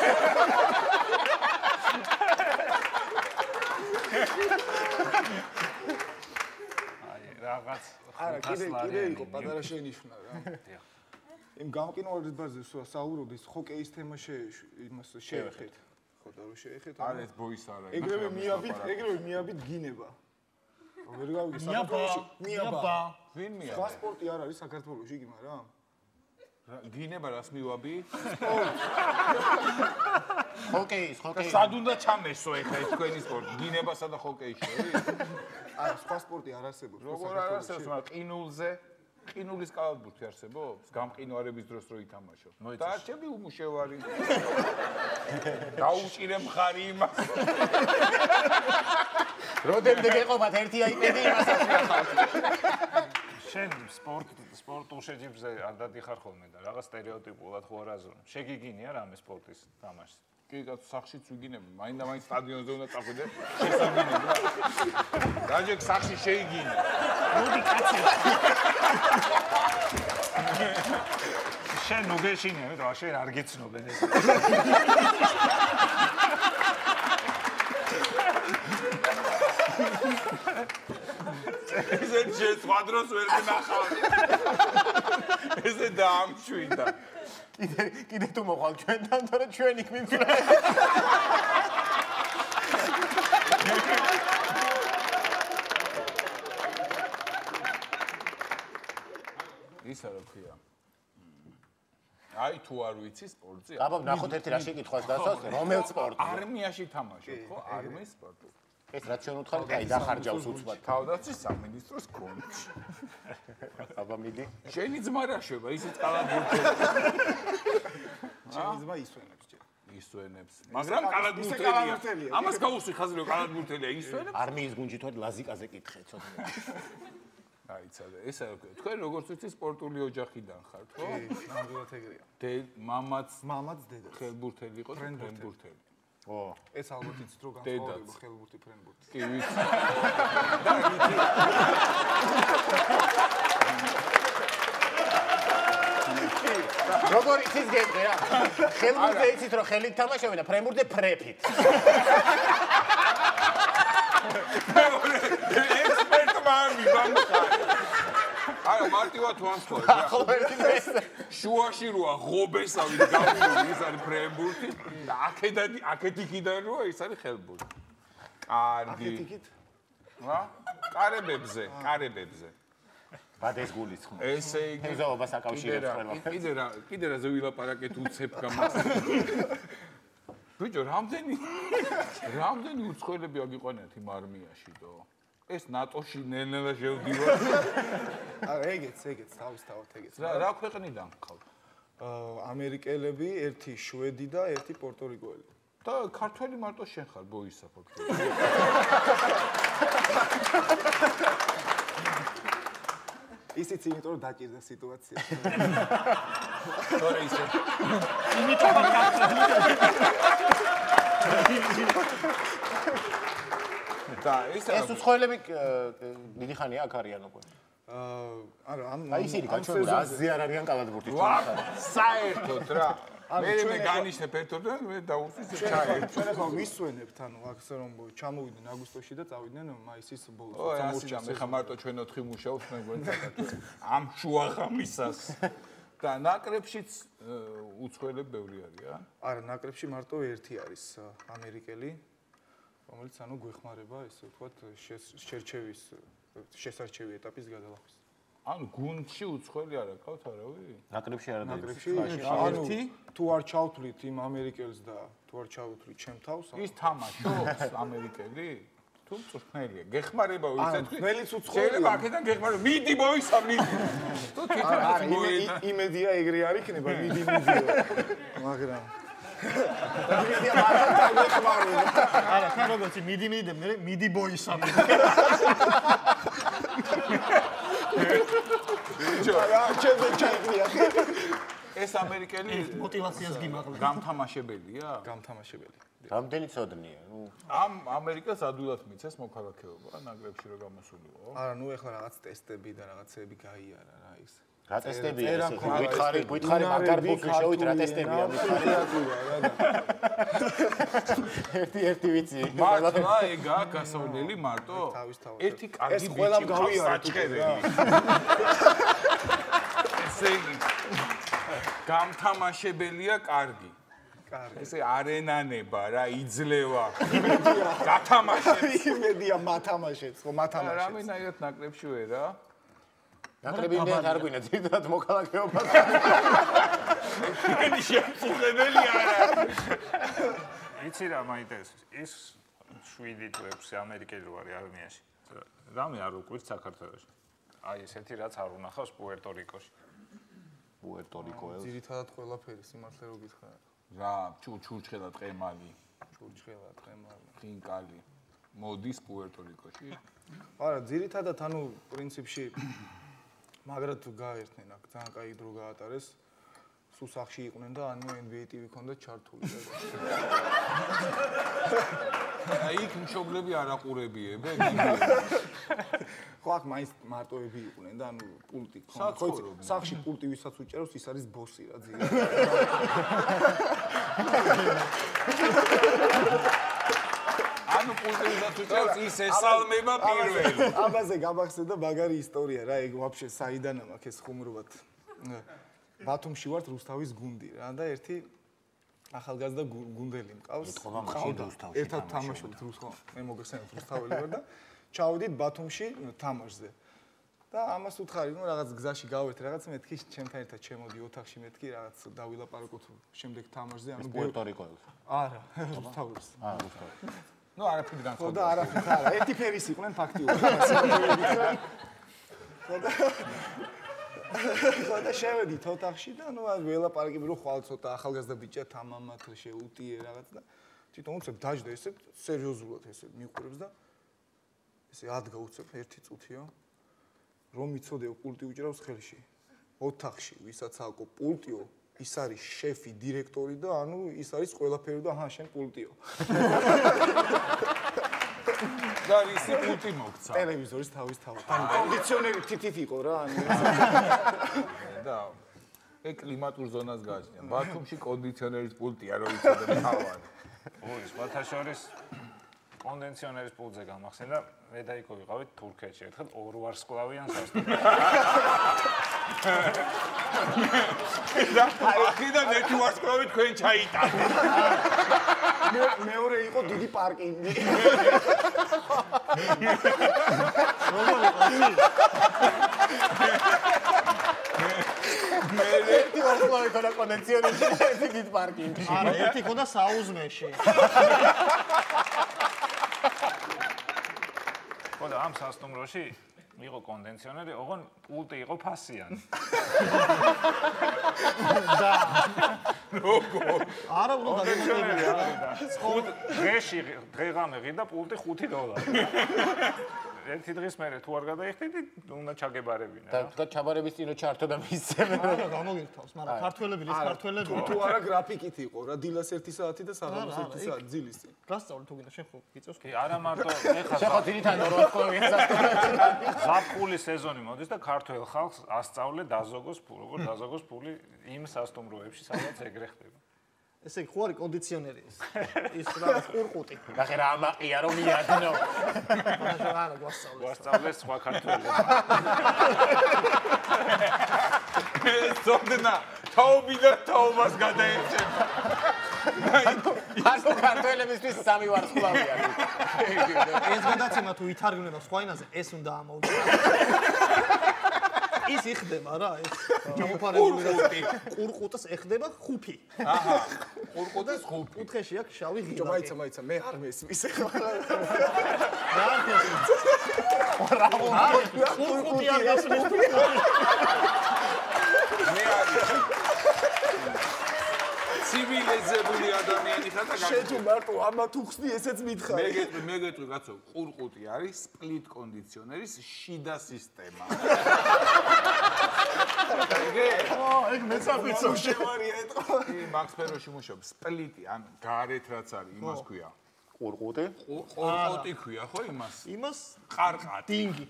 რაღაც არა, კიდე იყო პატარა შენიშვნა რა. იმ გამყინვარებაზე საუბრობთ, ჰოკეის თემა იმას შეეხეთ. ხო და რო შეეხეთ, არა ეს ბოის არა. ეგრევე მიაბით გინება. ვერ გავიგე მიაბა. ვინ მია? სხვა სპორტი არ არის საქართველოში იგი, მაგრამ გინება რას მივაბი? ჰოკეის. სად უნდა ჩამესო ახლა ეს თქვენი სპორტი? გინებასა და ჰოკეის შორის? არა, სხვა სპორტი არ არსებობს. როგორ არ არსებობს, მაგრამ ყინულზე ყინულის კალათბურთი არსებობს? გამყინვარების დროს რო ითამაშო. დაარჩები უმუშევარი. დაუჭირე მხარი იმას. როდემდე გეყობათ ერთი iPad-ი იმასაც ვიახავთ. შენ სპორტულ შეჯიბრზე არ დადიხარ ხოლმე და რაღაც სტერეოტიპულად ხო არ აზრობ. შეგიგინია რამე სპორტის თამაშს? კი, კაცო, სახში წვიგინები, მაინდა-მაინც სტადიონზე უნდა წახვიდე, შესაგინები რა. დაჟეკ სახში შეიგინე. მოდი კაცი. შენ ნუ გეშინია, რა შენ არ გეცნობენ ეს. ესე შენ სხვა დროს ვერ გნახავ. ესე დაამშვიდა. კიდე თუ მოხვალ ჩვენთან, თორე ჩვენ იქ მივკრა. ისა რა ქვია? აი თუ არ ვიცი სპორტზე. აბა ნახოთ ერთი რა შეკითხვას გასვას, რომელ სპორტზე? არმიაში თამაშობ, ხო? არმიის სპორტი. ეს რაც ჩვენ უთხარით, აი დახარჯავს უცბად. თავდაცვის სამინისტროს კონტში. აბა მიდი. შენი ძმა რა შვება, ისიც კალათბურთი. ჩემი ძმა ისვენებს ჯერ. ისვენებს. მაგრამ კალათბურთელია. ამას გაუსვი ხაზი რომ კალათბურთელია ისვენებს. არმიის გუნჯი თორე ლაზიკაზე კითხე ცოტა. აიცადე, ესა თქვენ როგორც ვიცი სპორტული ოჯახიდან ხართ, ხო? ნამდვილად ეგრეა. მამაც დედა. ხელბურთელი იყო, ფრენბურთელი. ო, ეს ალბათ იცით რომ განსხვავდება ხელბურთი ფრენბურთი. კი ვიცი. როგორ იცის გეტყვი რა? ხელბურთზე იცით რომ ხელით თამაშობენ და ფრენბურთზე ფრეფით. ექსპერტმა მიბამხარ. არა, მარტივად ვამსხვრევ. შუაში როა ღობესავით გამოვიდა ის არის ფრენბურთი და აქეთ იქიდან როა ის არის ხელბურთი. კარგი. აქეთ იქით? რა? კარებებზე. ბადეს გულისხმობ. ესე იგი მეზობლობას აკავშირებს ყველა. კიდე რა ვილაპარაკეთ უცებ გამას. ბიჭო, რამდენი უცხოელები აგიყვანეთ იმ არმიაში დო? ეს ნატოში ნელ-ნელა შევდივარ. არა, ეგეც, თავისთავად ეგეც. რა ქვეყნიდან ხარ? ამერიკელები, ერთი შვედი და ერთი პორტორიკოელი. და ქართველი მარტო შენ ხარ ბოისა ფაქტობრივად. ისიც იმიტომ რომ დაჭირდა სიტუაცია. თორე ისე. იმიტომ რომ და ეს უცხოელები დიდი ხანია აქ არიან უკვე. არა, აი ისინი გაჩვენებულა აზი არ არიან კალათბურთის ვარ, საერთოდ რა. მე განიშნე ფერტოდ და მე დაუსვით ჩაი. ჩვენ ახლა ვისვენებთ, ანუ აქ რომ ჩამოვიდნენ აგვისტოში და წავიდნენ მაისის ბოლოს. წამორჩა, მე ხა მარტო ჩვენ 4 მუშაობს მე გვენცაკათ. ამ შუაღამისას. და ნაკრებშიც უცხოელები ბევრი არიან? არა, ნაკრებში მარტო ერთი არის ამერიკელი, რომელიც ანუ გვეხმარება, ესე ვთქვათ, შერჩევის შესარჩევი ეტაპის გადალახვის. ანუ გუნდში უცხოელი არ აქვს არავინ? ნაკრებში არ არის. ნაკრებში ერთი თუ არ ჩავთვლით იმ ამერიკელს და თუ არ ჩავთვლით ჩემ თავს, ის თამაშობს ამერიკელი? თუ წვრთნელია, გეხმარება ვიცით? ხმელიც უცხოელია. შეიძლება აქედან გეხმარება. მიდი მოისა, მიდი. თუ თვითონ მოედა. იმედია ეგრე არ იქნება, მიდიო. მაგრამ იმედია არა, თან როგორც მიდი მე მიდი ბოისა. ჩემზე ჩაიგდია. ეს ამერიკელი мотиваციას გიმაღლა. გამთამაშებელია? გამთამაშებელი. რამდენი ცოდნია? ნუ ამ ამერიკას ადვილად მიცეს მოქალაქეობა ნაკრებში რო გამოსულიყო? არა, ნუ ეხლა რაღაც ტესტები და რაღაცები გაიარა რა ის. რა ტესტებია ეს? გითხარი მაგარ ბუქში შევით რა ტესტებია? ერთი ვიცი. მართლა ეგა გასავნელი მარტო? თავისთავად. ერთი კარგი ეს ყველამ ბიჭი გავიარეთ ესე იგი გამთამაშებელია კარგი. კარგი. ესე არენანება რა იძლევა. გათამაშებს. იმედია მათამაშებს, ხო მათამაშებს. რამენაირად ნაკრებში ვერა? ნაკრები იმდენად არ გვინდა ძირითადად მოქალაქეობა. ეგენი შეწუხებელი არა. იცი რა მაინტერესებს? ის 7 თუ 6 ამერიკელი ვარი არმიაში. რამე არ უკვირთ საქართველოში. აი ესეთი რაც არ უნახავს პუერტო-რიკოში. პუერტო-რიკოელს. ძირითადად ყველაფერი სიმართლე რო გითხრა. რა, ჩურჩხელა ტყემალი, ჩურჩხელა ტყემალი, ხინკალი. მოდის პუერტო-რიკოში? არა, ძირითადად ანუ პრინციპში მაგრად გაერთნენ აქ, ძალიან კაი დრო გაატარეს. სულ სახში იყვნენ და ანუ NBA TV ქონდა ჩართული. აი იქ მშობლები არ აყურებიებე? ხო აქ მაინც მარტოები იყვნენ და ანუ პულტი ქონდა. ხო სახში პულტი ვისაც უჭერავს, ის არის ბოსი რა ძირითადად. ანუ პულტი ვისაც უჭერავს, ის ესალმება პირველი. აბაზე გამახსენდა მაგარი ისტორია რა, ეგ ვაფშე საიდან აქვს ეს ხუმრობად. ბათუმში ვართ რუსთავის გუნდი რა და ერთი ახალგაზრდა გუნდელი მყავს. ერთად თამაშობთ რუსთავ. მე მოგეხსენებთ რუსთაველი ვარ და ჩავდით ბათუმში თამაშზე. და ამას უთხარი, ნუ რაღაც გზაში გავეთ რაღაც მეთქი ჩემთან ერთად შემოდი ოთახში მეთქი რაღაც დავილაპარაკოთ შემდეგ თამაშზე, ანუ პუერტო-რიკოელს. არა, რუსთავის. რუსთავის. ნუ არაფერი ხო განხორციელდა. და არაფერი არა, ერთი ფერის იყვნენ ფაქტიურად. ხო და შევედით ოთახში და ნუ ველაპარაკები რომ ხვალ ცოტა ახალგაზრდა ბიჭია თამამად შეუტიე რაღაც და თვითონ უცებ დაждდა ესე სერიოზულად ესე მიყურებს და ესე ადგა უცებ ერთი წუთიო რომ მიცოდეო პულტი უჭრავს ხელში ოთახში ვისაც აკო პულტიო ის არის შეფი დირექტორი და ანუ ის არის ყველაფერი და აჰა შენ პულტიო და ისი პულტი მოგცა. ტელევიზორის თავისთავად. ანუ კონდიციონერი თითით იყო რა, ანუ და ეგ კლიმატურ ზონას გააჩნია. ბათუმში კონდიციონერის პულტია რო იცოდე თავარი. ой, სხვათაშორის კონდიციონერის პულტზე გამახსენდა, მე და იქ ვიყავით თურქეთში, ერთხელ 2 ვარსკვლავიან სასტუმროში. და აქედან ერთი ვარსკვლავი თქვენ ჩაიტანეთ. მეორე იყო დიდი პარკინგი. ერთი ვარსკვლავი ქონდა კონდიციონერში, ერთი დიდ პარკინგში. არა, ერთი ქონდა საუზმეში. ხო და მინდოდა ამ სასტუმროში იყო კონდენსიონერი, ოღონ პულტი იყო ფასიანი. არა უნდა კონდენსიონერი დღეღამე ღირდა პულტი $5. ერთი დღის მერე თუ არ გადაიხდიდი, უნდა ჩაგებარებინა. და თქვა ჩაბარების წინო ჩართო და მისცემენ. არა გამოგირთავს, მაგრამ ქართველები ის ქართველები თუ არა გრაფიკით იყო რა დილას 1 საათი და საღამოს 1 საათი ძილის წინ. გასწავლე თუ გინდა შენ ხო გიწევს? კი, არა მარტო შეხო ძირითადად როთქოვია სასტუმროში. ზაფხულის სეზონი მოდის და ქართველ ხალხს ასწავლე დაზოგოს ფული, როგორ დაზოგოს ფული იმ სასტუმროებში, სადაც ეგრე ხდება. ესე იგი, ხო არის კონდიციონერი ის. ის რა ყურყუტი. ნახე რა ამაყია რომ მიადნო. არა გვასწავლე. გვასწავლე სხვა ქართველები. ზოგნა თაობიდან თაობას გადაერჩება. ანუ ქართველებისთვის სამი ვარსკვლავია. ეს გადაცემა თუ ითარგმნება სხვა ენაზე, ეს უნდა ამოვიდა. ის იხდება რა, ეს ჩამოფარებული ყურყუტს ეხდება ხუფი. აჰა. ყურყუტის ხუფი. კუთხეში აქვს შავი ღილაკი. ჯო მაიცა, მე არ მესმის ეხლა. რა ყურყუტი არ გასმის. მე არის ცივილიზებული ადამიანი ხარ და შენ თუ მარტო ამათ უხსნი, ესეც მითხარი. მე გეტყვი კაცო, ყურყუტი არის სპლიტ კონდიციონერის შიდა სისტემა. ეგ მეცაფიცო შევარია ეთყო. მაქს სფეროში მუშაობს სპლიტი, ანუ გარეთ რაც არის, იმას ქვია. ყურყუტი. ყურყუტი ქვია ხო იმას? იმას ყარყატი. დინგი.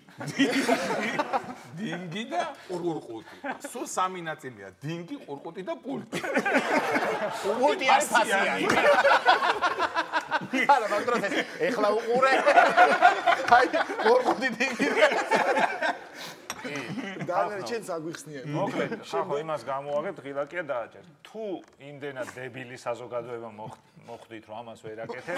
დინგი და ყურყუტი. სულ სამი ნაწილია: დინგი, ყურყუტი და პულტი. ყურყუტი არის ფასიანი. არა, მაგრამ ეს ეხლა უყურე. აი, ყურყუტი დინგი. და ჩენს აგვიხსნიან. მოკლედ, ხახო იმას გამოვაგებთ, ღილაკია დააჭერთ. თუ იმდენად დებილი საზოგადოება მოხდით, რომ ამას ვერ აკეთებ,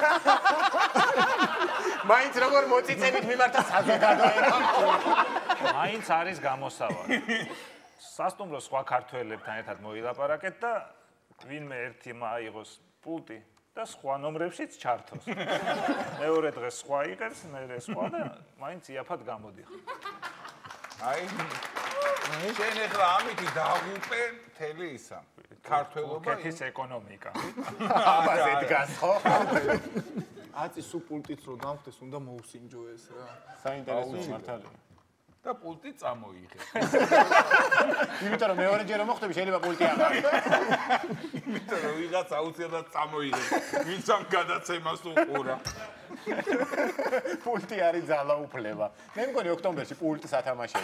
მაინც როგორ მოწიწებით მიმართა საზოგადოება. მაინც არის გამოსავალი. სასტუმროს სხვა ქართველებთან ერთად მოილაპარაკეთ და ვინმე ერთი მაიღოს პულტი და სხვა ნომრებშიც ჩართოს. მეორე დღეს სხვა იღებს, მერე სხვა და მაინც იაფად გამოდიხარ. აი შენ ეხლა ამითი დაღუპე მთელი ისა ქართველობა კეთის ეკონომიკა. აბაზე დგას ხო? აწი სუ პულტიც რო დამხდეს, უნდა მოუსინჯო ეს რა. საინტერესო მართალია. და პულტი წამოიღე. იმიტომ რომ მეორეჯერ მოხდები შეიძლება პულტი აღარ. იმიტომ რომ ვიღაც აუცილებლად წამოიღე. ვინც ამ გადაცემას უყურა. პულტი არის ძალაუფლება. მე მგონი ოქტომბერში პულტს ათამაშები.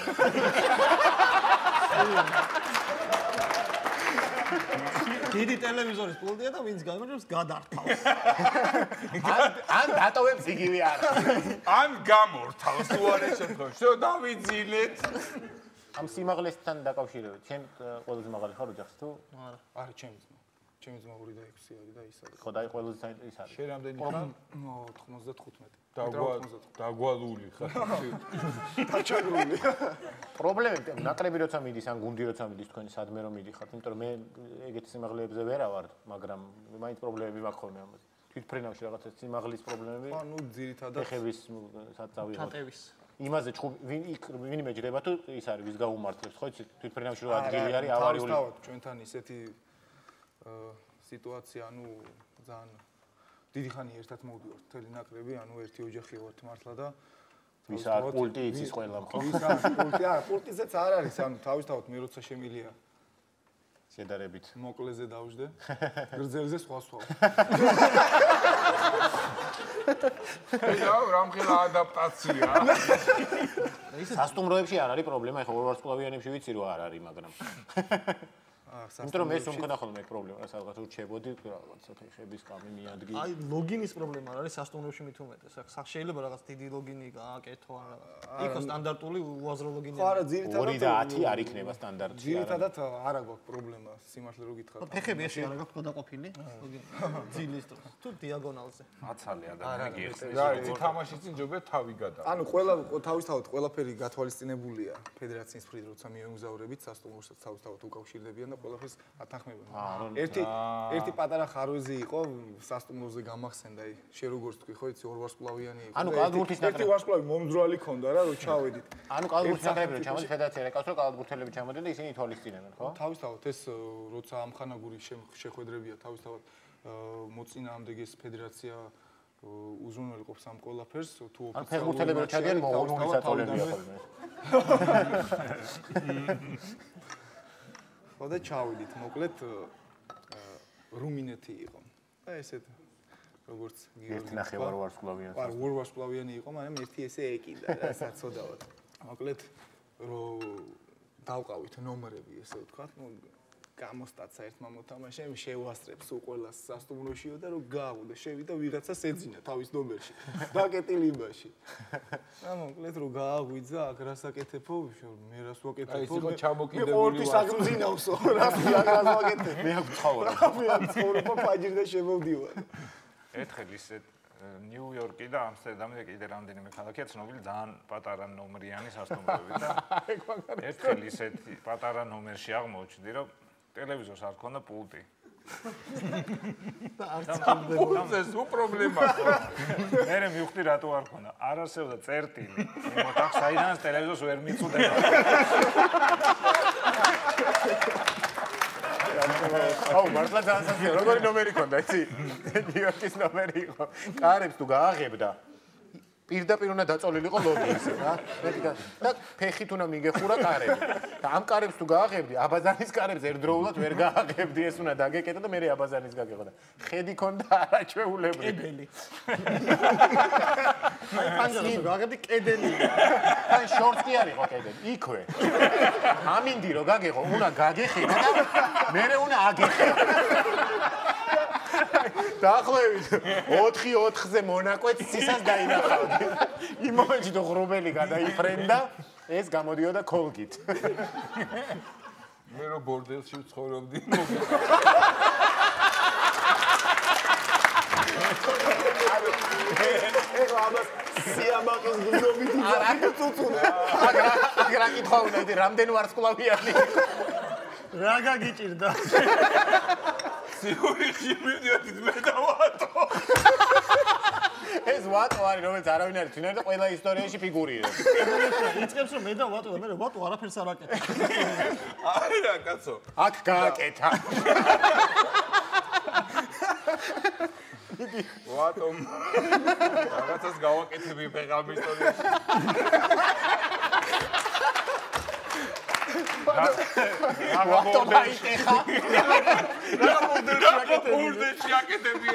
დიდი ტელევიზორის პულტია და ვინც გამარჯვებს გადართავს. ან დატოვებს იგივე არ. ან გამორთავს უარეს შემთხვევაში. შო დავიძილეთ. ამ სიმაღლესთან დაკავშირებით, შენ ყველაზე მაღალი ხარ ოჯახში თუ? არა. არა, ჩემი ძმა. ჩემი ძმა 2 და 6 არის და ის არის. ხო, და ყველაზე ის არის. შენ რამდენი ხარ? 95. დაგვალული ხარ. დაჩაგრული. პრობლემები ნაკლები როცა მიდის ან გუნდი როცა მიდის თქვენი სადმე რომ მიდიხართ, იმიტომ რომ მე ეგეთი სიმაღლეებზე ვერა ვარ, მაგრამ მაინც პრობლემები მაქვს ხოლმე ამაზე. თვითფრენავში რაღაცა სიმაღლის პრობლემები. ხო, ნუ ძირითადად ეხების საწავიღოთ. ჩატევის. იმაზე ვინმე ჯდება თუ ის არის ვის გაუმართლებს, ხო იცი? თვითფრენავში რო ადგილი არის ავარიული. თავისთავად ჩვენთან ისეთი სიტუაცია, ანუ ძალიან დიდი ხანი ერთად მოვდივართ მთელი ნაკრები, ანუ ერთი ოჯახია ვართ მართლა და ვის არ პულტი იცის ყველამ, ხო? ვის არ პულტი, არა, პულტიზეც არ არის, ანუ თავისთავად მე როცა შემილია შედარებით. მოკლეზე დავждე, გრძელზე სხვა. და რამხელა ადაპტაცია. სასტუმროებში არ არის პრობლემა, ეხლა ორვარსკვლავიანებში ვიცი რომ არ არის, მაგრამ იმიტომ რომ ეს უმქნა ხოლმე პრობლემა, რა სადღაც ურჩებოდი რაღაცა ხების კამი მიადგი. აი ლოგინის პრობლემა არის სასტუმროში მით უმეტეს. აქ შეიძლება რაღაც დიდი ლოგინი გააკეთო ან რაღაც. იქო სტანდარტული უაზრო ლოგინი. ხო, არა, ძირითადად 2 და 10 არ იქნება სტანდარტი. ძირითადად არა გვაქვს პრობლემა, სიმართლე რო გითხრათ. ფეხები ეში არა გაქვს გადაყოფილი ლოგინი. ძილის დროს თუ დიაგონალზე. აცალე ადამიანი გიხსნის. რა იცი თამაშის წინ ჯობია თავი გადა. ანუ თავისთავად ყველაფერი გათვალისწინებულია ფედერაციის მხრიდან, როცა მიემგზავრებით სასტუმროსაც თავისთავად უკავშირდებიან და ყველაფერს ათანხმებენ. ერთი პატარა ხარვეზი იყო, სასტუმროზე გამახსენდა, აი, შენ როგორც თქვი, ხო, იცი, ორ ვარსკვლავიანი იყო. ანუ კალათბურთის ერთი ვარსკვლავი მომძრალი ქონდა რა, რომ ჩავედით. ანუ კალათბურთის ნაკრები რომ ჩამოდი ფედერაცია რეკავს, რომ კალათბურთელები ჩამოდიან და ისინი თვალისწინებენ, ხო? თავისთავად ეს როცა ამხანაგური შეხვედრებია თავისთავად მოწინააღმდეგე ფედერაცია უზრუნველყოფს ამ ყველაფერს თუ ოფიციალურად ფეხბურთელები რო ჩადიან მოღუნული საწოლებია ხოლმე. ხო და ჩავიდით, მოკლედ რუმინეთი იყო. და ესეთ როგორც ერთი ნახევარ ვარსკვლავიანი. ორ ვარსკვლავიანი იყო, მაგრამ ერთი ესე ეკიდა რა საწოდავად. მოკლედ რომ დავყავით ნომრები ესე ვთქვათ, ნუ გამოსტაცა ერთმა მოთამაშემ შევასწრებს უყველას სასტუმროშიო და რომ გააღვდა შევიდა ვიღაცას ეძინა თავის ნომერში დაკეტილ იმაში და მოკლედ რომ გააღვიძა აქ რასაკეთებო მე რას ვაკეთებ აი ეს იყო ჩამოკიდებული ორთი საგრძინავსო რას ვაკეთებ მე აქ ვცხოვრობ მე აქ ვცხოვრობ ფაჯერ და შემოვდივარ ერთხელ ისეთ ნიუ-იორკი და ამსტერდამი და კიდე რამდენიმე ქალაქია ცნობილი ძალიან პატარა ნომრიანი სასტუმროები და ერთხელ ისეთი პატარა ნომერში აღმოჩნდი რომ ტელევიზორს არ ქონდა პულტი. და არც კიდევ ეს პრობლემაა. მე მივხვდი რატო არ ქონდა. არ არსებობდა წერტილი. მოთახ საიდანაც ტელევიზორს ვერ მიწუდება. აუ მართლა დაასახია როგორი ნომერი ქონდა იცი ნიუ-იორკის ნომერი იყო კარებს თუ გააღებდა პირდაპირ უნდა დაწოლილიყო ლოგი ისე რა და ფეხით უნდა მიგეხურა კარები და ამ კარებს თუ გააღებდი აბაზანის კარებს ერთდროულად ვერ გააღებდი ეს უნდა დაგეკეტა და მე აბაზანის გაგეღოდა ხედი ქონდა არაჩვეულებრივი კედელი აი პანჯერას გააღებდი კედელი აი შორტი კი არ იყო კედელი იქვე ამინდი რომ გაგეღო უნდა გაგეხება და მე უნდა აგეხება დაახლოებით 4-4-ზე მონაკვეთს ცისას დაინახავდი. იმ მომენტში თუ ღრუბელი გადაიფრენდა, ეს გამოდიოდა კოლგით. მე რო ბორდელში ვცხოვრობდი. ეხლა ამას სიამაყის გზობით არა წუწუნე. აგრა კითხვა უნდა იცი, რამდენი ვარსკვლავიანი იყო. რა გაგიჭირდა? სიურიხში მივდიოდი მე და ვატო. ეს ვატო არის, რომელიც არავინ არ იცინოდა და ყველა ისტორიაში ფიგურირებს. იწყებს რომ მე და ვატო და მე ვატო არაფერს არ აკეთებ. აი რა კაცო. აქ გააკეთა. ვატო. რაღაცას გავაკეთები ფეგამ ისტორიაში. ვატო მაიკეხა. ბურდეში აკეთები.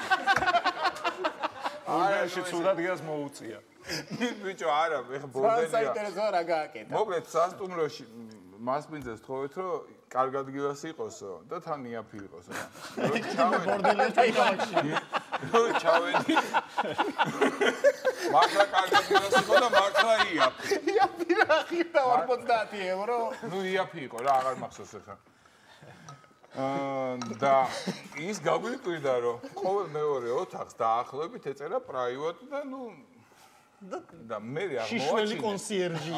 ბურდეში ცუდადგას მოუწია. ბიჭო არა, მე ბურდენია. საინტერესოა რა გააკეთა. მოკლედ სასტუმროში მასპინძეს თხოვეთ რომ კარგ ადგილას იყოსო და თან იაფი იყოსო რა. ჩავედი. მართლა კარგ ადგილას იყო და მართლა იაფი. იაფი რა ხირდა 50 ევრო. ნუ იაფი იყო რა, აღარ მახსოვს ახლა. და ის გაგვიკვირდა რომ ყოველ მეორე ოთახს დაახლოებით ეწერა პრაივატ და ნუ და მე არ შიშველი კონსიერჟი.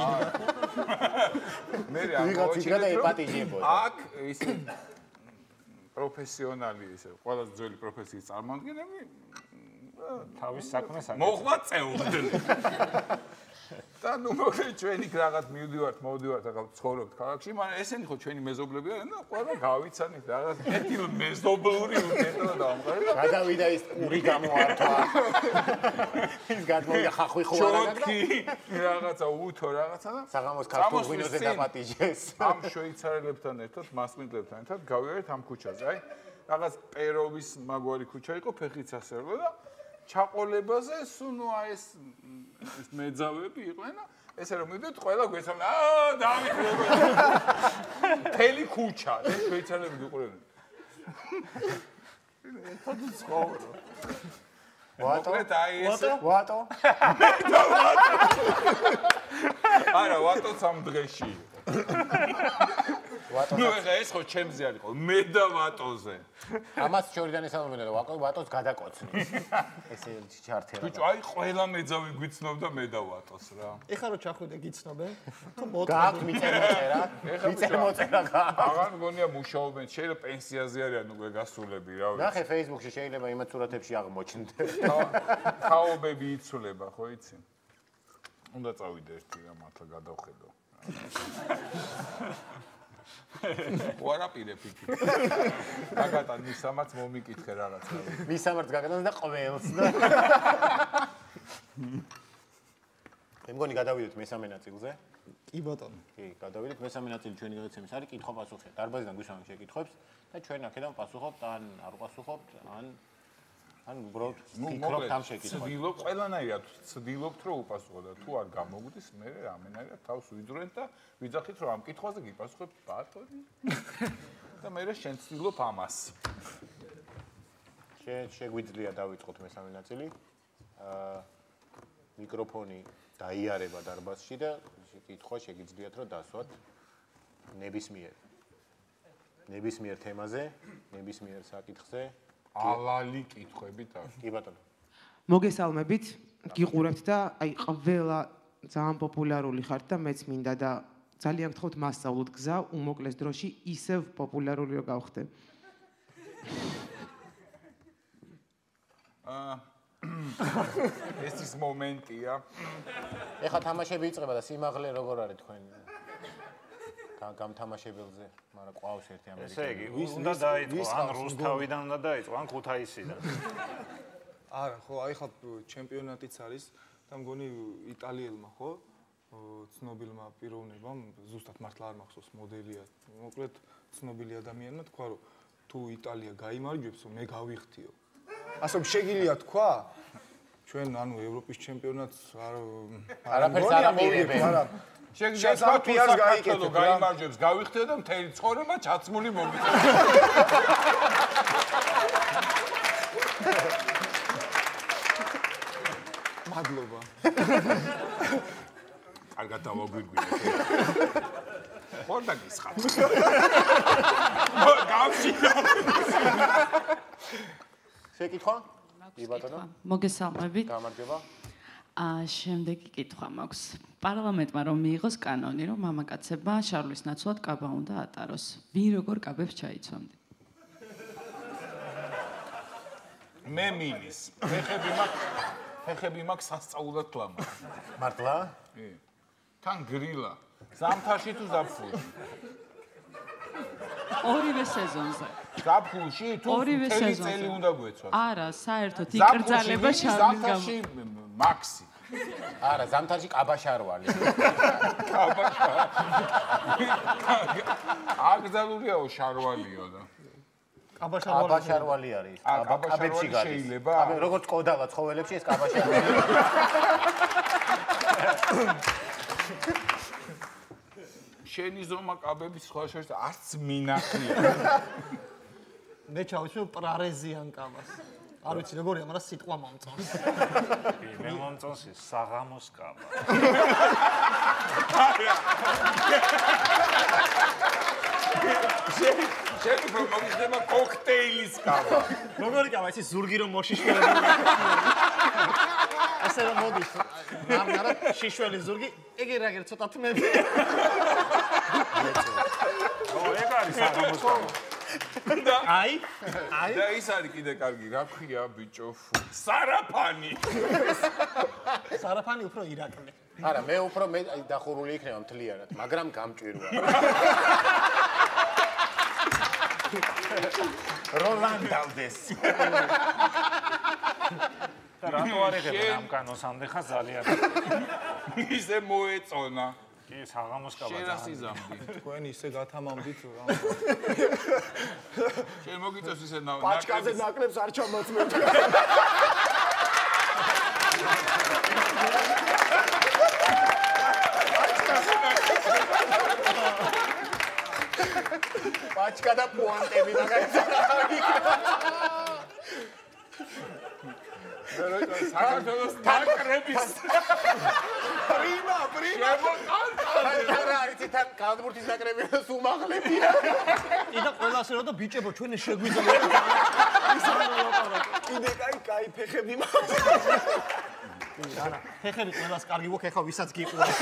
მე არ მოაჩინე. აქ ის პროფესიონალი ისე ყველაზე ძველი პროფესიის წარმომადგენელი თავის საქმეს აკეთებს. მოღვაწეობდნენ. და ნუ მოკლედ ჩვენი რაღაც მოვდივართ ახლა ცხოვრობთ ქალაქში, მაგრამ ესენი ხო ჩვენი მეზობლები არიან და ყველა გავიცანით რაღაც კეთილ მეზობლური უკეთო და ამღერა. გადავიდა ის პური გამოართვა. ის გადმოვიდა ხახვი ხوارაგა და რაღაცა უთო რაღაცა და საღამოს ქართულ ღვინოზე დაპატიჟეს. ამ შვეიცარიელებთან ერთად, მასპინძლებთან ერთად გავიარეთ ამ ქუჩაზე. აი რაღაც პეროვის მაგვარი ქუჩა იყო, ფეხიც ასერლო და ჩაყოლებაზე სუნო ეს მეძავები იყვნენ და ესე რომ მივიდეთ ყველა გვესალმე დავით როგორ თელი ქუჩა ეს შვეიცარიელები გიყურებდნენ ერთად ცხოვრობ ვატო აი ეს ვატო არა, ვატოც ამ დღეში. ნუ ეხა ეს ხო ჩემზე არ იყო, მე და ვატოზე. ამას შორიდან ესალმენა რომ ვატოს გადაკოცნის. ესე ჩართერა. ბიჭო, აი ყველა მეძავი გვიცნობდა მე და ვატოს რა. ეხლა რო ჩახვიდე გიცნობენ? თუ მოწოდე. გააქვს მიწერა? მიწერა გააქვს. აღარ მგონია მუშაობენ, შეიძლება პენსიაზე არიან უკვე გასულები, რა ვიცი. ნახე Facebook-ში შეიძლება იმათ სურათებში აღმოჩნდე. თაობები იცვლება, ხო იცი? უნდა წავიდე ერთი რა მართლა გადავხედო. ვარაპირებ იქ. მაგათან მისამაც მომიკითხე რაღაცა. მისამაც გაგადან და ყველს და. მე მგონი გადავიდეთ მესამე ნაწილზე. კი ბატონო. კი, გადავიდეთ მესამე ნაწილი ჩვენი გადაცემის არის კითხვა-პასუხი. დარბაზიდან გვისვამთ შეკითხვებს და ჩვენ აქედან პასუხობთ, ან არ უპასუხობთ, ან უბრალოდ ფიქრობთ ამ შეკითხვას. ვცდილობ ყველანაირად ვცდილობთ რომ უპასუხო და თუ არ გამოგვდის, მე რამენაირად თავს ვიძვრენთ და ვიძახით რომ ამ კითხვაზე გიპასუხებ ბატონი. და მე შენ ვცდილობ ამას. შეგვიძლია დავიწყოთ მესამე ნაწილი. მიკროფონი დაიარება დარბაზში და კითხვა შეგიძლიათ რომ დასვათ ნებისმიერ თემაზე, ნებისმიერ საკითხზე. ალალი კითხვებით არ. კი ბატონო. მოგესალმებით, გიყურებთ და აი ყველა ძალიან პოპულარული ხართ და მეც მინდა და ძალიან გთხოვთ მასწავლოთ გზა უმოკლეს დროში ისევ პოპულარული რო გავხდე. ეს ის მომენტია. ეხლა თამაშები იწყება და სიმაღლე როგორ არის თქვენ? გამთამაშებელზე, მაგრამ ყავს ერთი ამერიკელი. ესე იგი, უნდა დაიწყო, ან რუსთავიდან უნდა დაიწყო, ან ქუთაისიდან. არა, ხო, აი ხა ჩემპიონატიც არის და მგონი იტალიელმა, ხო? ცნობილმა პიროვნებამ, ზუსტად მართლა არ მახსოვს მოდელია. მოკლედ ცნობილი ადამიანმა თქვა, რომ თუ იტალია გაიმარჯვებს, მე გავიხტიო. ასე შეგიძლია თქვა? ჩვენ ანუ ევროპის ჩემპიონატს არაფერს არ ამიღებენ. შეგიძლია თქვა თუ საქართველოს გაიმარჯვებს, გავიხტიო და მთელი ცხოვრება ჩაცმული მომიწევს. მადლობა. კარგად დავაგვირგვინე. ხორდა გისხავ. გავშიდა. შეკითხვა? კი ბატონო. მოგესალმებით. გამარჯობა. შემდეგი კითხვა მაქვს. პარლამენტმა რომ მიიღოს კანონი, რომ მამაკაცებმა შარლის ნაცვლად კაბა უნდა ატაროს. ვინ როგორ კაბებს ჩაიცვამდი? მე მილის. ფეხები მაქვს სასწაულად ლამა. მართლა? კი. თან გრილა. ზამთარში თუ ზაფხულში? ორივე სეზონზე. ზაფხულში თუ მთელი წელი უნდა გვეცვას? არა, საერთოდ იკრძალება შარლის გამო. ზამთარში მაქსი. არა, ზამთარში კაბაშარვალი. აკრძალურიაო შარვალიო და. კაბაშარვალი არის. კაბებში შეიძლება? როგორც ყოდალა ცხოველებში ეს კაბაშარვალი. შენი ზომა კაბების სხვა შორის არც მინახია. მე ჩავისვი პრარეზიან კაბას. არ ვიცი როგორია, მაგრამ სიტყვა მომწონს. კი, მე მომწონს საღამოს კაბა. შენ უფრო მომიხდება კოქტეილის კაბა. როგორი კაბა, ისი ზურგი რომ მოშიშველები. ასე რომ მოდის. მაგრამ შიშველი ზურგი, იგი რაგერ ცოტა თმები. ეგ არის საღამოს კაბა. აი და ის არის კიდე კარგი, რა ქვია ბიჭო? სარაფანი. სარაფანი უფრო ირაკლი. არა, მე უფრო დახურული იქნება მთლიანად, მაგრამ გამჭვირვა. როლანდალდეს. რატო არ იღებენ ამ კანონს ამდე ხანს ძალიან? ისე მოეწონა. კი, საღამოს კაბა. შენ რას იზამდი? თქვენ ისე გათამამდით რა. შენ მოგიწევს ისე პაჩკაზე ნაკლებს არ ჩამოწმევთ. პაჩკა და პუანტები მაგალითად. საქართველოს დაკრების პრიმა არა იცი თან კალათბურთის ნაკრები სულ მაღლებია კიდე ყველას რომ და ბიჭებო ჩვენ შეგვიძლია კიდე კაი ფეხები მაქვს არა ფეხები ყველას კარგი ვოქ ეხა ვისაც გიყურებს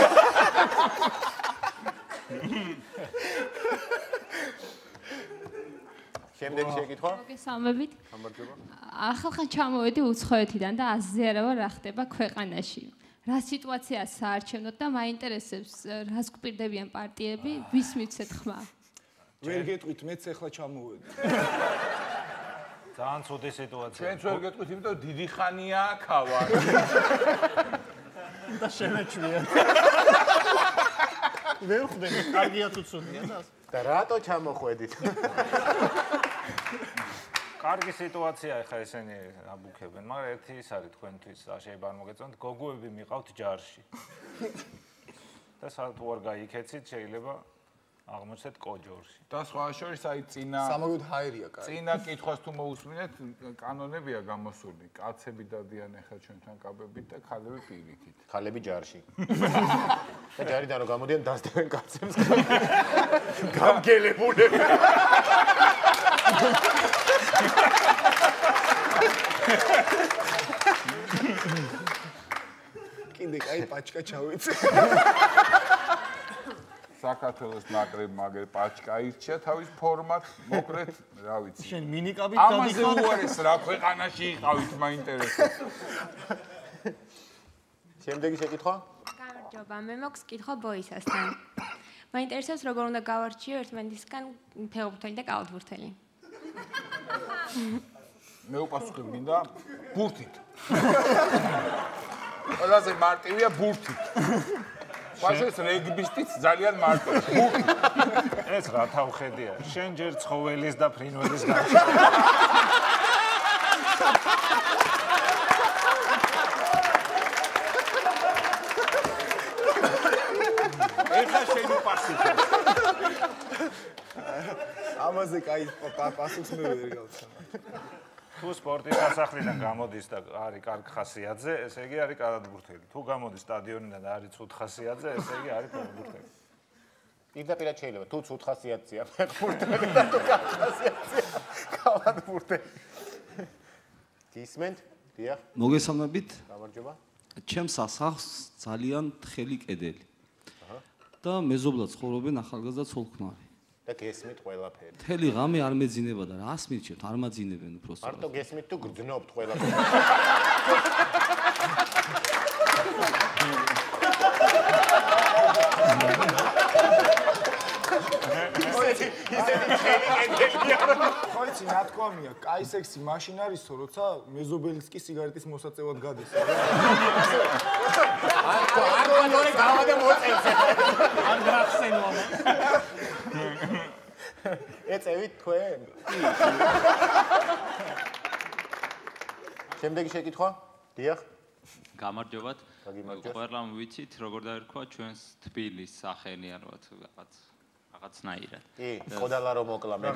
შემდეგი შეკითხვა მოგესალმებით. გამარჯობა. ახალხან ჩამოვედი უცხოეთიდან და აზიარავა რა ხდება ქვეყანაში. რა სიტუაციაა საარჩევნოდ და მაინტერესებს რას გვპირდებიან პარტიები, ვის მიცეთ ხმა? ვერ გეტყვით მეც ახლა ჩამოვედი ძალიან ცუდი სიტუაცია. ჩვენც ვერ გეტყვით, იმიტომ დიდი ხანია ქავა. და შემეჩვია ვერ ხვდები კარგია თუ ცუდია და და რატო ჩამოხვედით? კარგი სიტუაციაა ხა ესენი აბუქებენ, მაგრამ ერთი ის არის თქვენთვის, შეიძლება არ მოგეწონთ, გოგოები მიყავთ ჯარში. და სადაც უარ გაიქეცით, შეიძლება აღმოჩნდეთ კოჯორში. და სხვა შორის აი წინა სამაგოდ ჰაერია კაი წინა კითხვას თუ მოусმინეთ, კანონებია გამოსული. კაცები დადიან ახლა ჩვენთან კაბებით და ქალები პირიქით. ხალები ჯარში. და ჯარიდან რომ გამოდიან დასდევენ კაცებს. გამგელებულები. კიდე კაი პაჩკა ჩავიცე საქართველოს ნაკრები მაგერ პაჩკა ირჩია თავის ფორმატ, მოკლედ, რა ვიცი. შენ მინიკაბით ამაზე უარეს რა ქვეყანაში იყავით, მაინტერესებს. შემდეგი შეკითხვა? გამარჯობა, მე მაქვს კითხვა ბოისასთან. მაინტერესებს როგორ უნდა გავარჩიო ერთმანეთისგან ფეხბურთელი და კალათბურთელი. მე უპასუხებ მინდა ბურთით. ყველაზე მარტივია ბურთით. ვაშეს რეგბისტიც ძალიან მარტივია. ეს რა თავხედია? შენ ჯერ ცხოველის და ფრინველის გარშემო. ეხა შენ უპასუხებ. ამაზე კაი პასუხს მე ვერ გავცემ თუ სპორტის სასახლიდან გამოდის და არის კარგ ხასიათზე, ესე იგი არის კალათბურთელი. თუ გამოდის სტადიონიდან და არის ცუდ ხასიათზე, ესე იგი არის ფეხბურთელი. პირდაპირ შეიძლება თუ ცუდ ხასიათზეა ფეხბურთელი და თუ კარგ ხასიათზეა კალათბურთელი. გისმენთ? დიახ. მოგესალმებით. გამარჯობა. ჩემს სასახლს ძალიან თხელი კედელი. და მეზობლად ცხოვრობენ ახალგაზრდა ცოლ-ქმარი. და გესმით ყველაფერი. მთელი ღამე არ მეძინება და რას მირჩევთ? არ მაძინებენ უბრალოდ. მარტო გესმით თუ გძნობთ ყველაფერი. ხო იცი ნათქვამია, კაი სექსი მაშინ არისო, როცა მეზობელიც კი სიგარეტის მოსაწევად გადის. არ გავადა მოწევს. არ გახსენო. ეწევით თქვენ? შემდეგი შეკითხვა? დიახ. გამარჯობათ. გაგიმარჯოს. ყველა ვიცით როგორ დაერქვა ჩვენს თბილის სახელი ან რაღაცნაირად. კი, ყოდალა რომ მოკლა მე.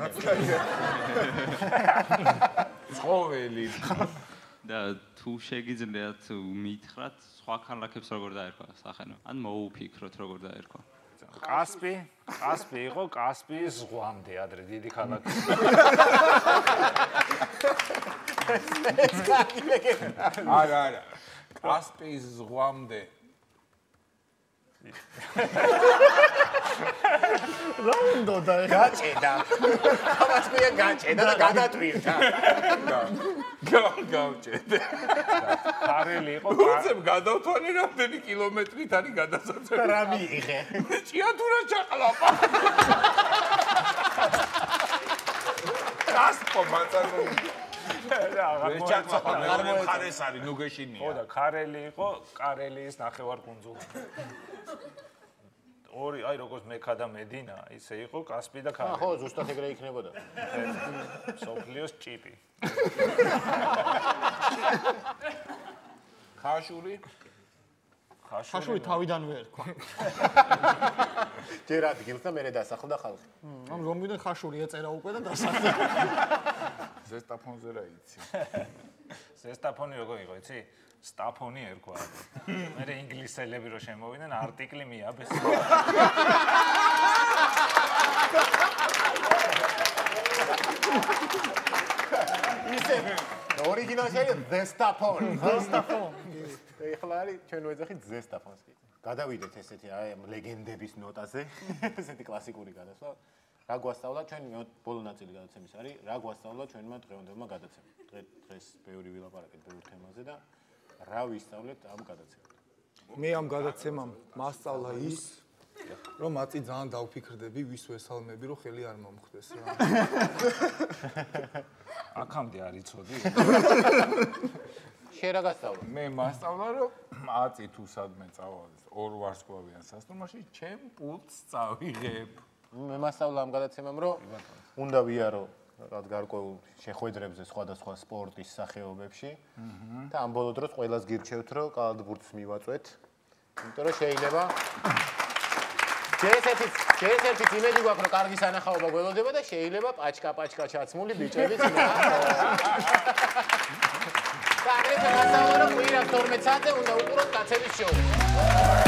ცხოველი. და თუ შეგიძლიათ მითხრათ სხვა ქალაქებს როგორ დაერქვა სახელი? ან მოუფიქროთ როგორ დაერქვა? კასპი იყო კასპიის ზღვამდე ადრე დიდი ქალაქი. ეს კარგი ლეგენდა. არა. კასპიის ზღვამდე. რა უნდა და გაჭედა. ამას მე გაჭედა და გადატვირთა. გავჭედე. ხარელი იყო. უცებ გადავთვალე რამდენი კილომეტრით არის გადასაწევი. და რა მიიღე? ჭიათურა ჩაყლაპა. კასპო მაწარმოები. რა ხარეს არის ნუგეშინია. ხო და ხარელი იყო კარელიის ნახევარკუნძული. ორი აი როგორც მექა და მედინა, ისე იყო კასპი და ხარელი. ხო, ზუსტად ეგრე იქნებოდა. სოფლიოს ჭიპი. ხაშური? ხაშური თავიდანვე ერქვა. ჯერ ადგილს და მერე დასახლდა ხალხი. ამ რომიდან ხაშური ეწერა უკვე და დასახლდა. ზესტაფონზე რა იცი. ზესტაფონი როგორ იყო, იცი? სტაფონი ერქვა. მე ინგლისელები რო შემოვიდნენ, არტიკლი მიაბეს. ისე ორიგინალში არის ზესტაფონი. ზესტაფონი. ეხლა არის ჩვენ ვეძახით ზესტაფონს კი. გადავიდეთ ესეთი აი ლეგენდების ნოტაზე. ესეთი კლასიკური გადასვლა. რა გვასწავლა ჩვენ ბოლო ნაწილი გადაცემის არის, რა გვასწავლა ჩვენმა დღევანდელმა გადაცემამ. დღეს ბევრი ვილაპარაკეთ ბევრ თემაზე და რა ვისწავლეთ ამ გადაცემით. მე ამ გადაცემამ მასწავლა ის, რომ აწი ძალიან დავფიქრდები, ვის ვესალმები, რომ ხელი არ მომხდეს რა. აქამდე არ იცოდი? შენ რა გასწავლე? მე მასწავლა, რომ აწი თუ სადმე წავალ ორ ვარსკვლავიან სასტუმროში, ჩემ პულტს წავიღებ. მე მასწავლა ამ გადაცემამ, რომ უნდა ვიარო რაღაც გარკვეულ შეხვედრებზე სხვადასხვა სპორტის სახეობებში და ამ ბოლო დროს ყველას გირჩევთ, რომ კალათბურთს მივაწვეთ. იმიტომ რომ შეიძლება შეესეთით იმედი გვაქვს, რომ კარგი სანახაობა გველოდება და შეიძლება პაჩკა ჩაცმული ბიჭებიც ნახო. და აგრეთვე მასწავლა, რომ კვირას 12 საათზე უნდა უყუროთ კაცების შოუ.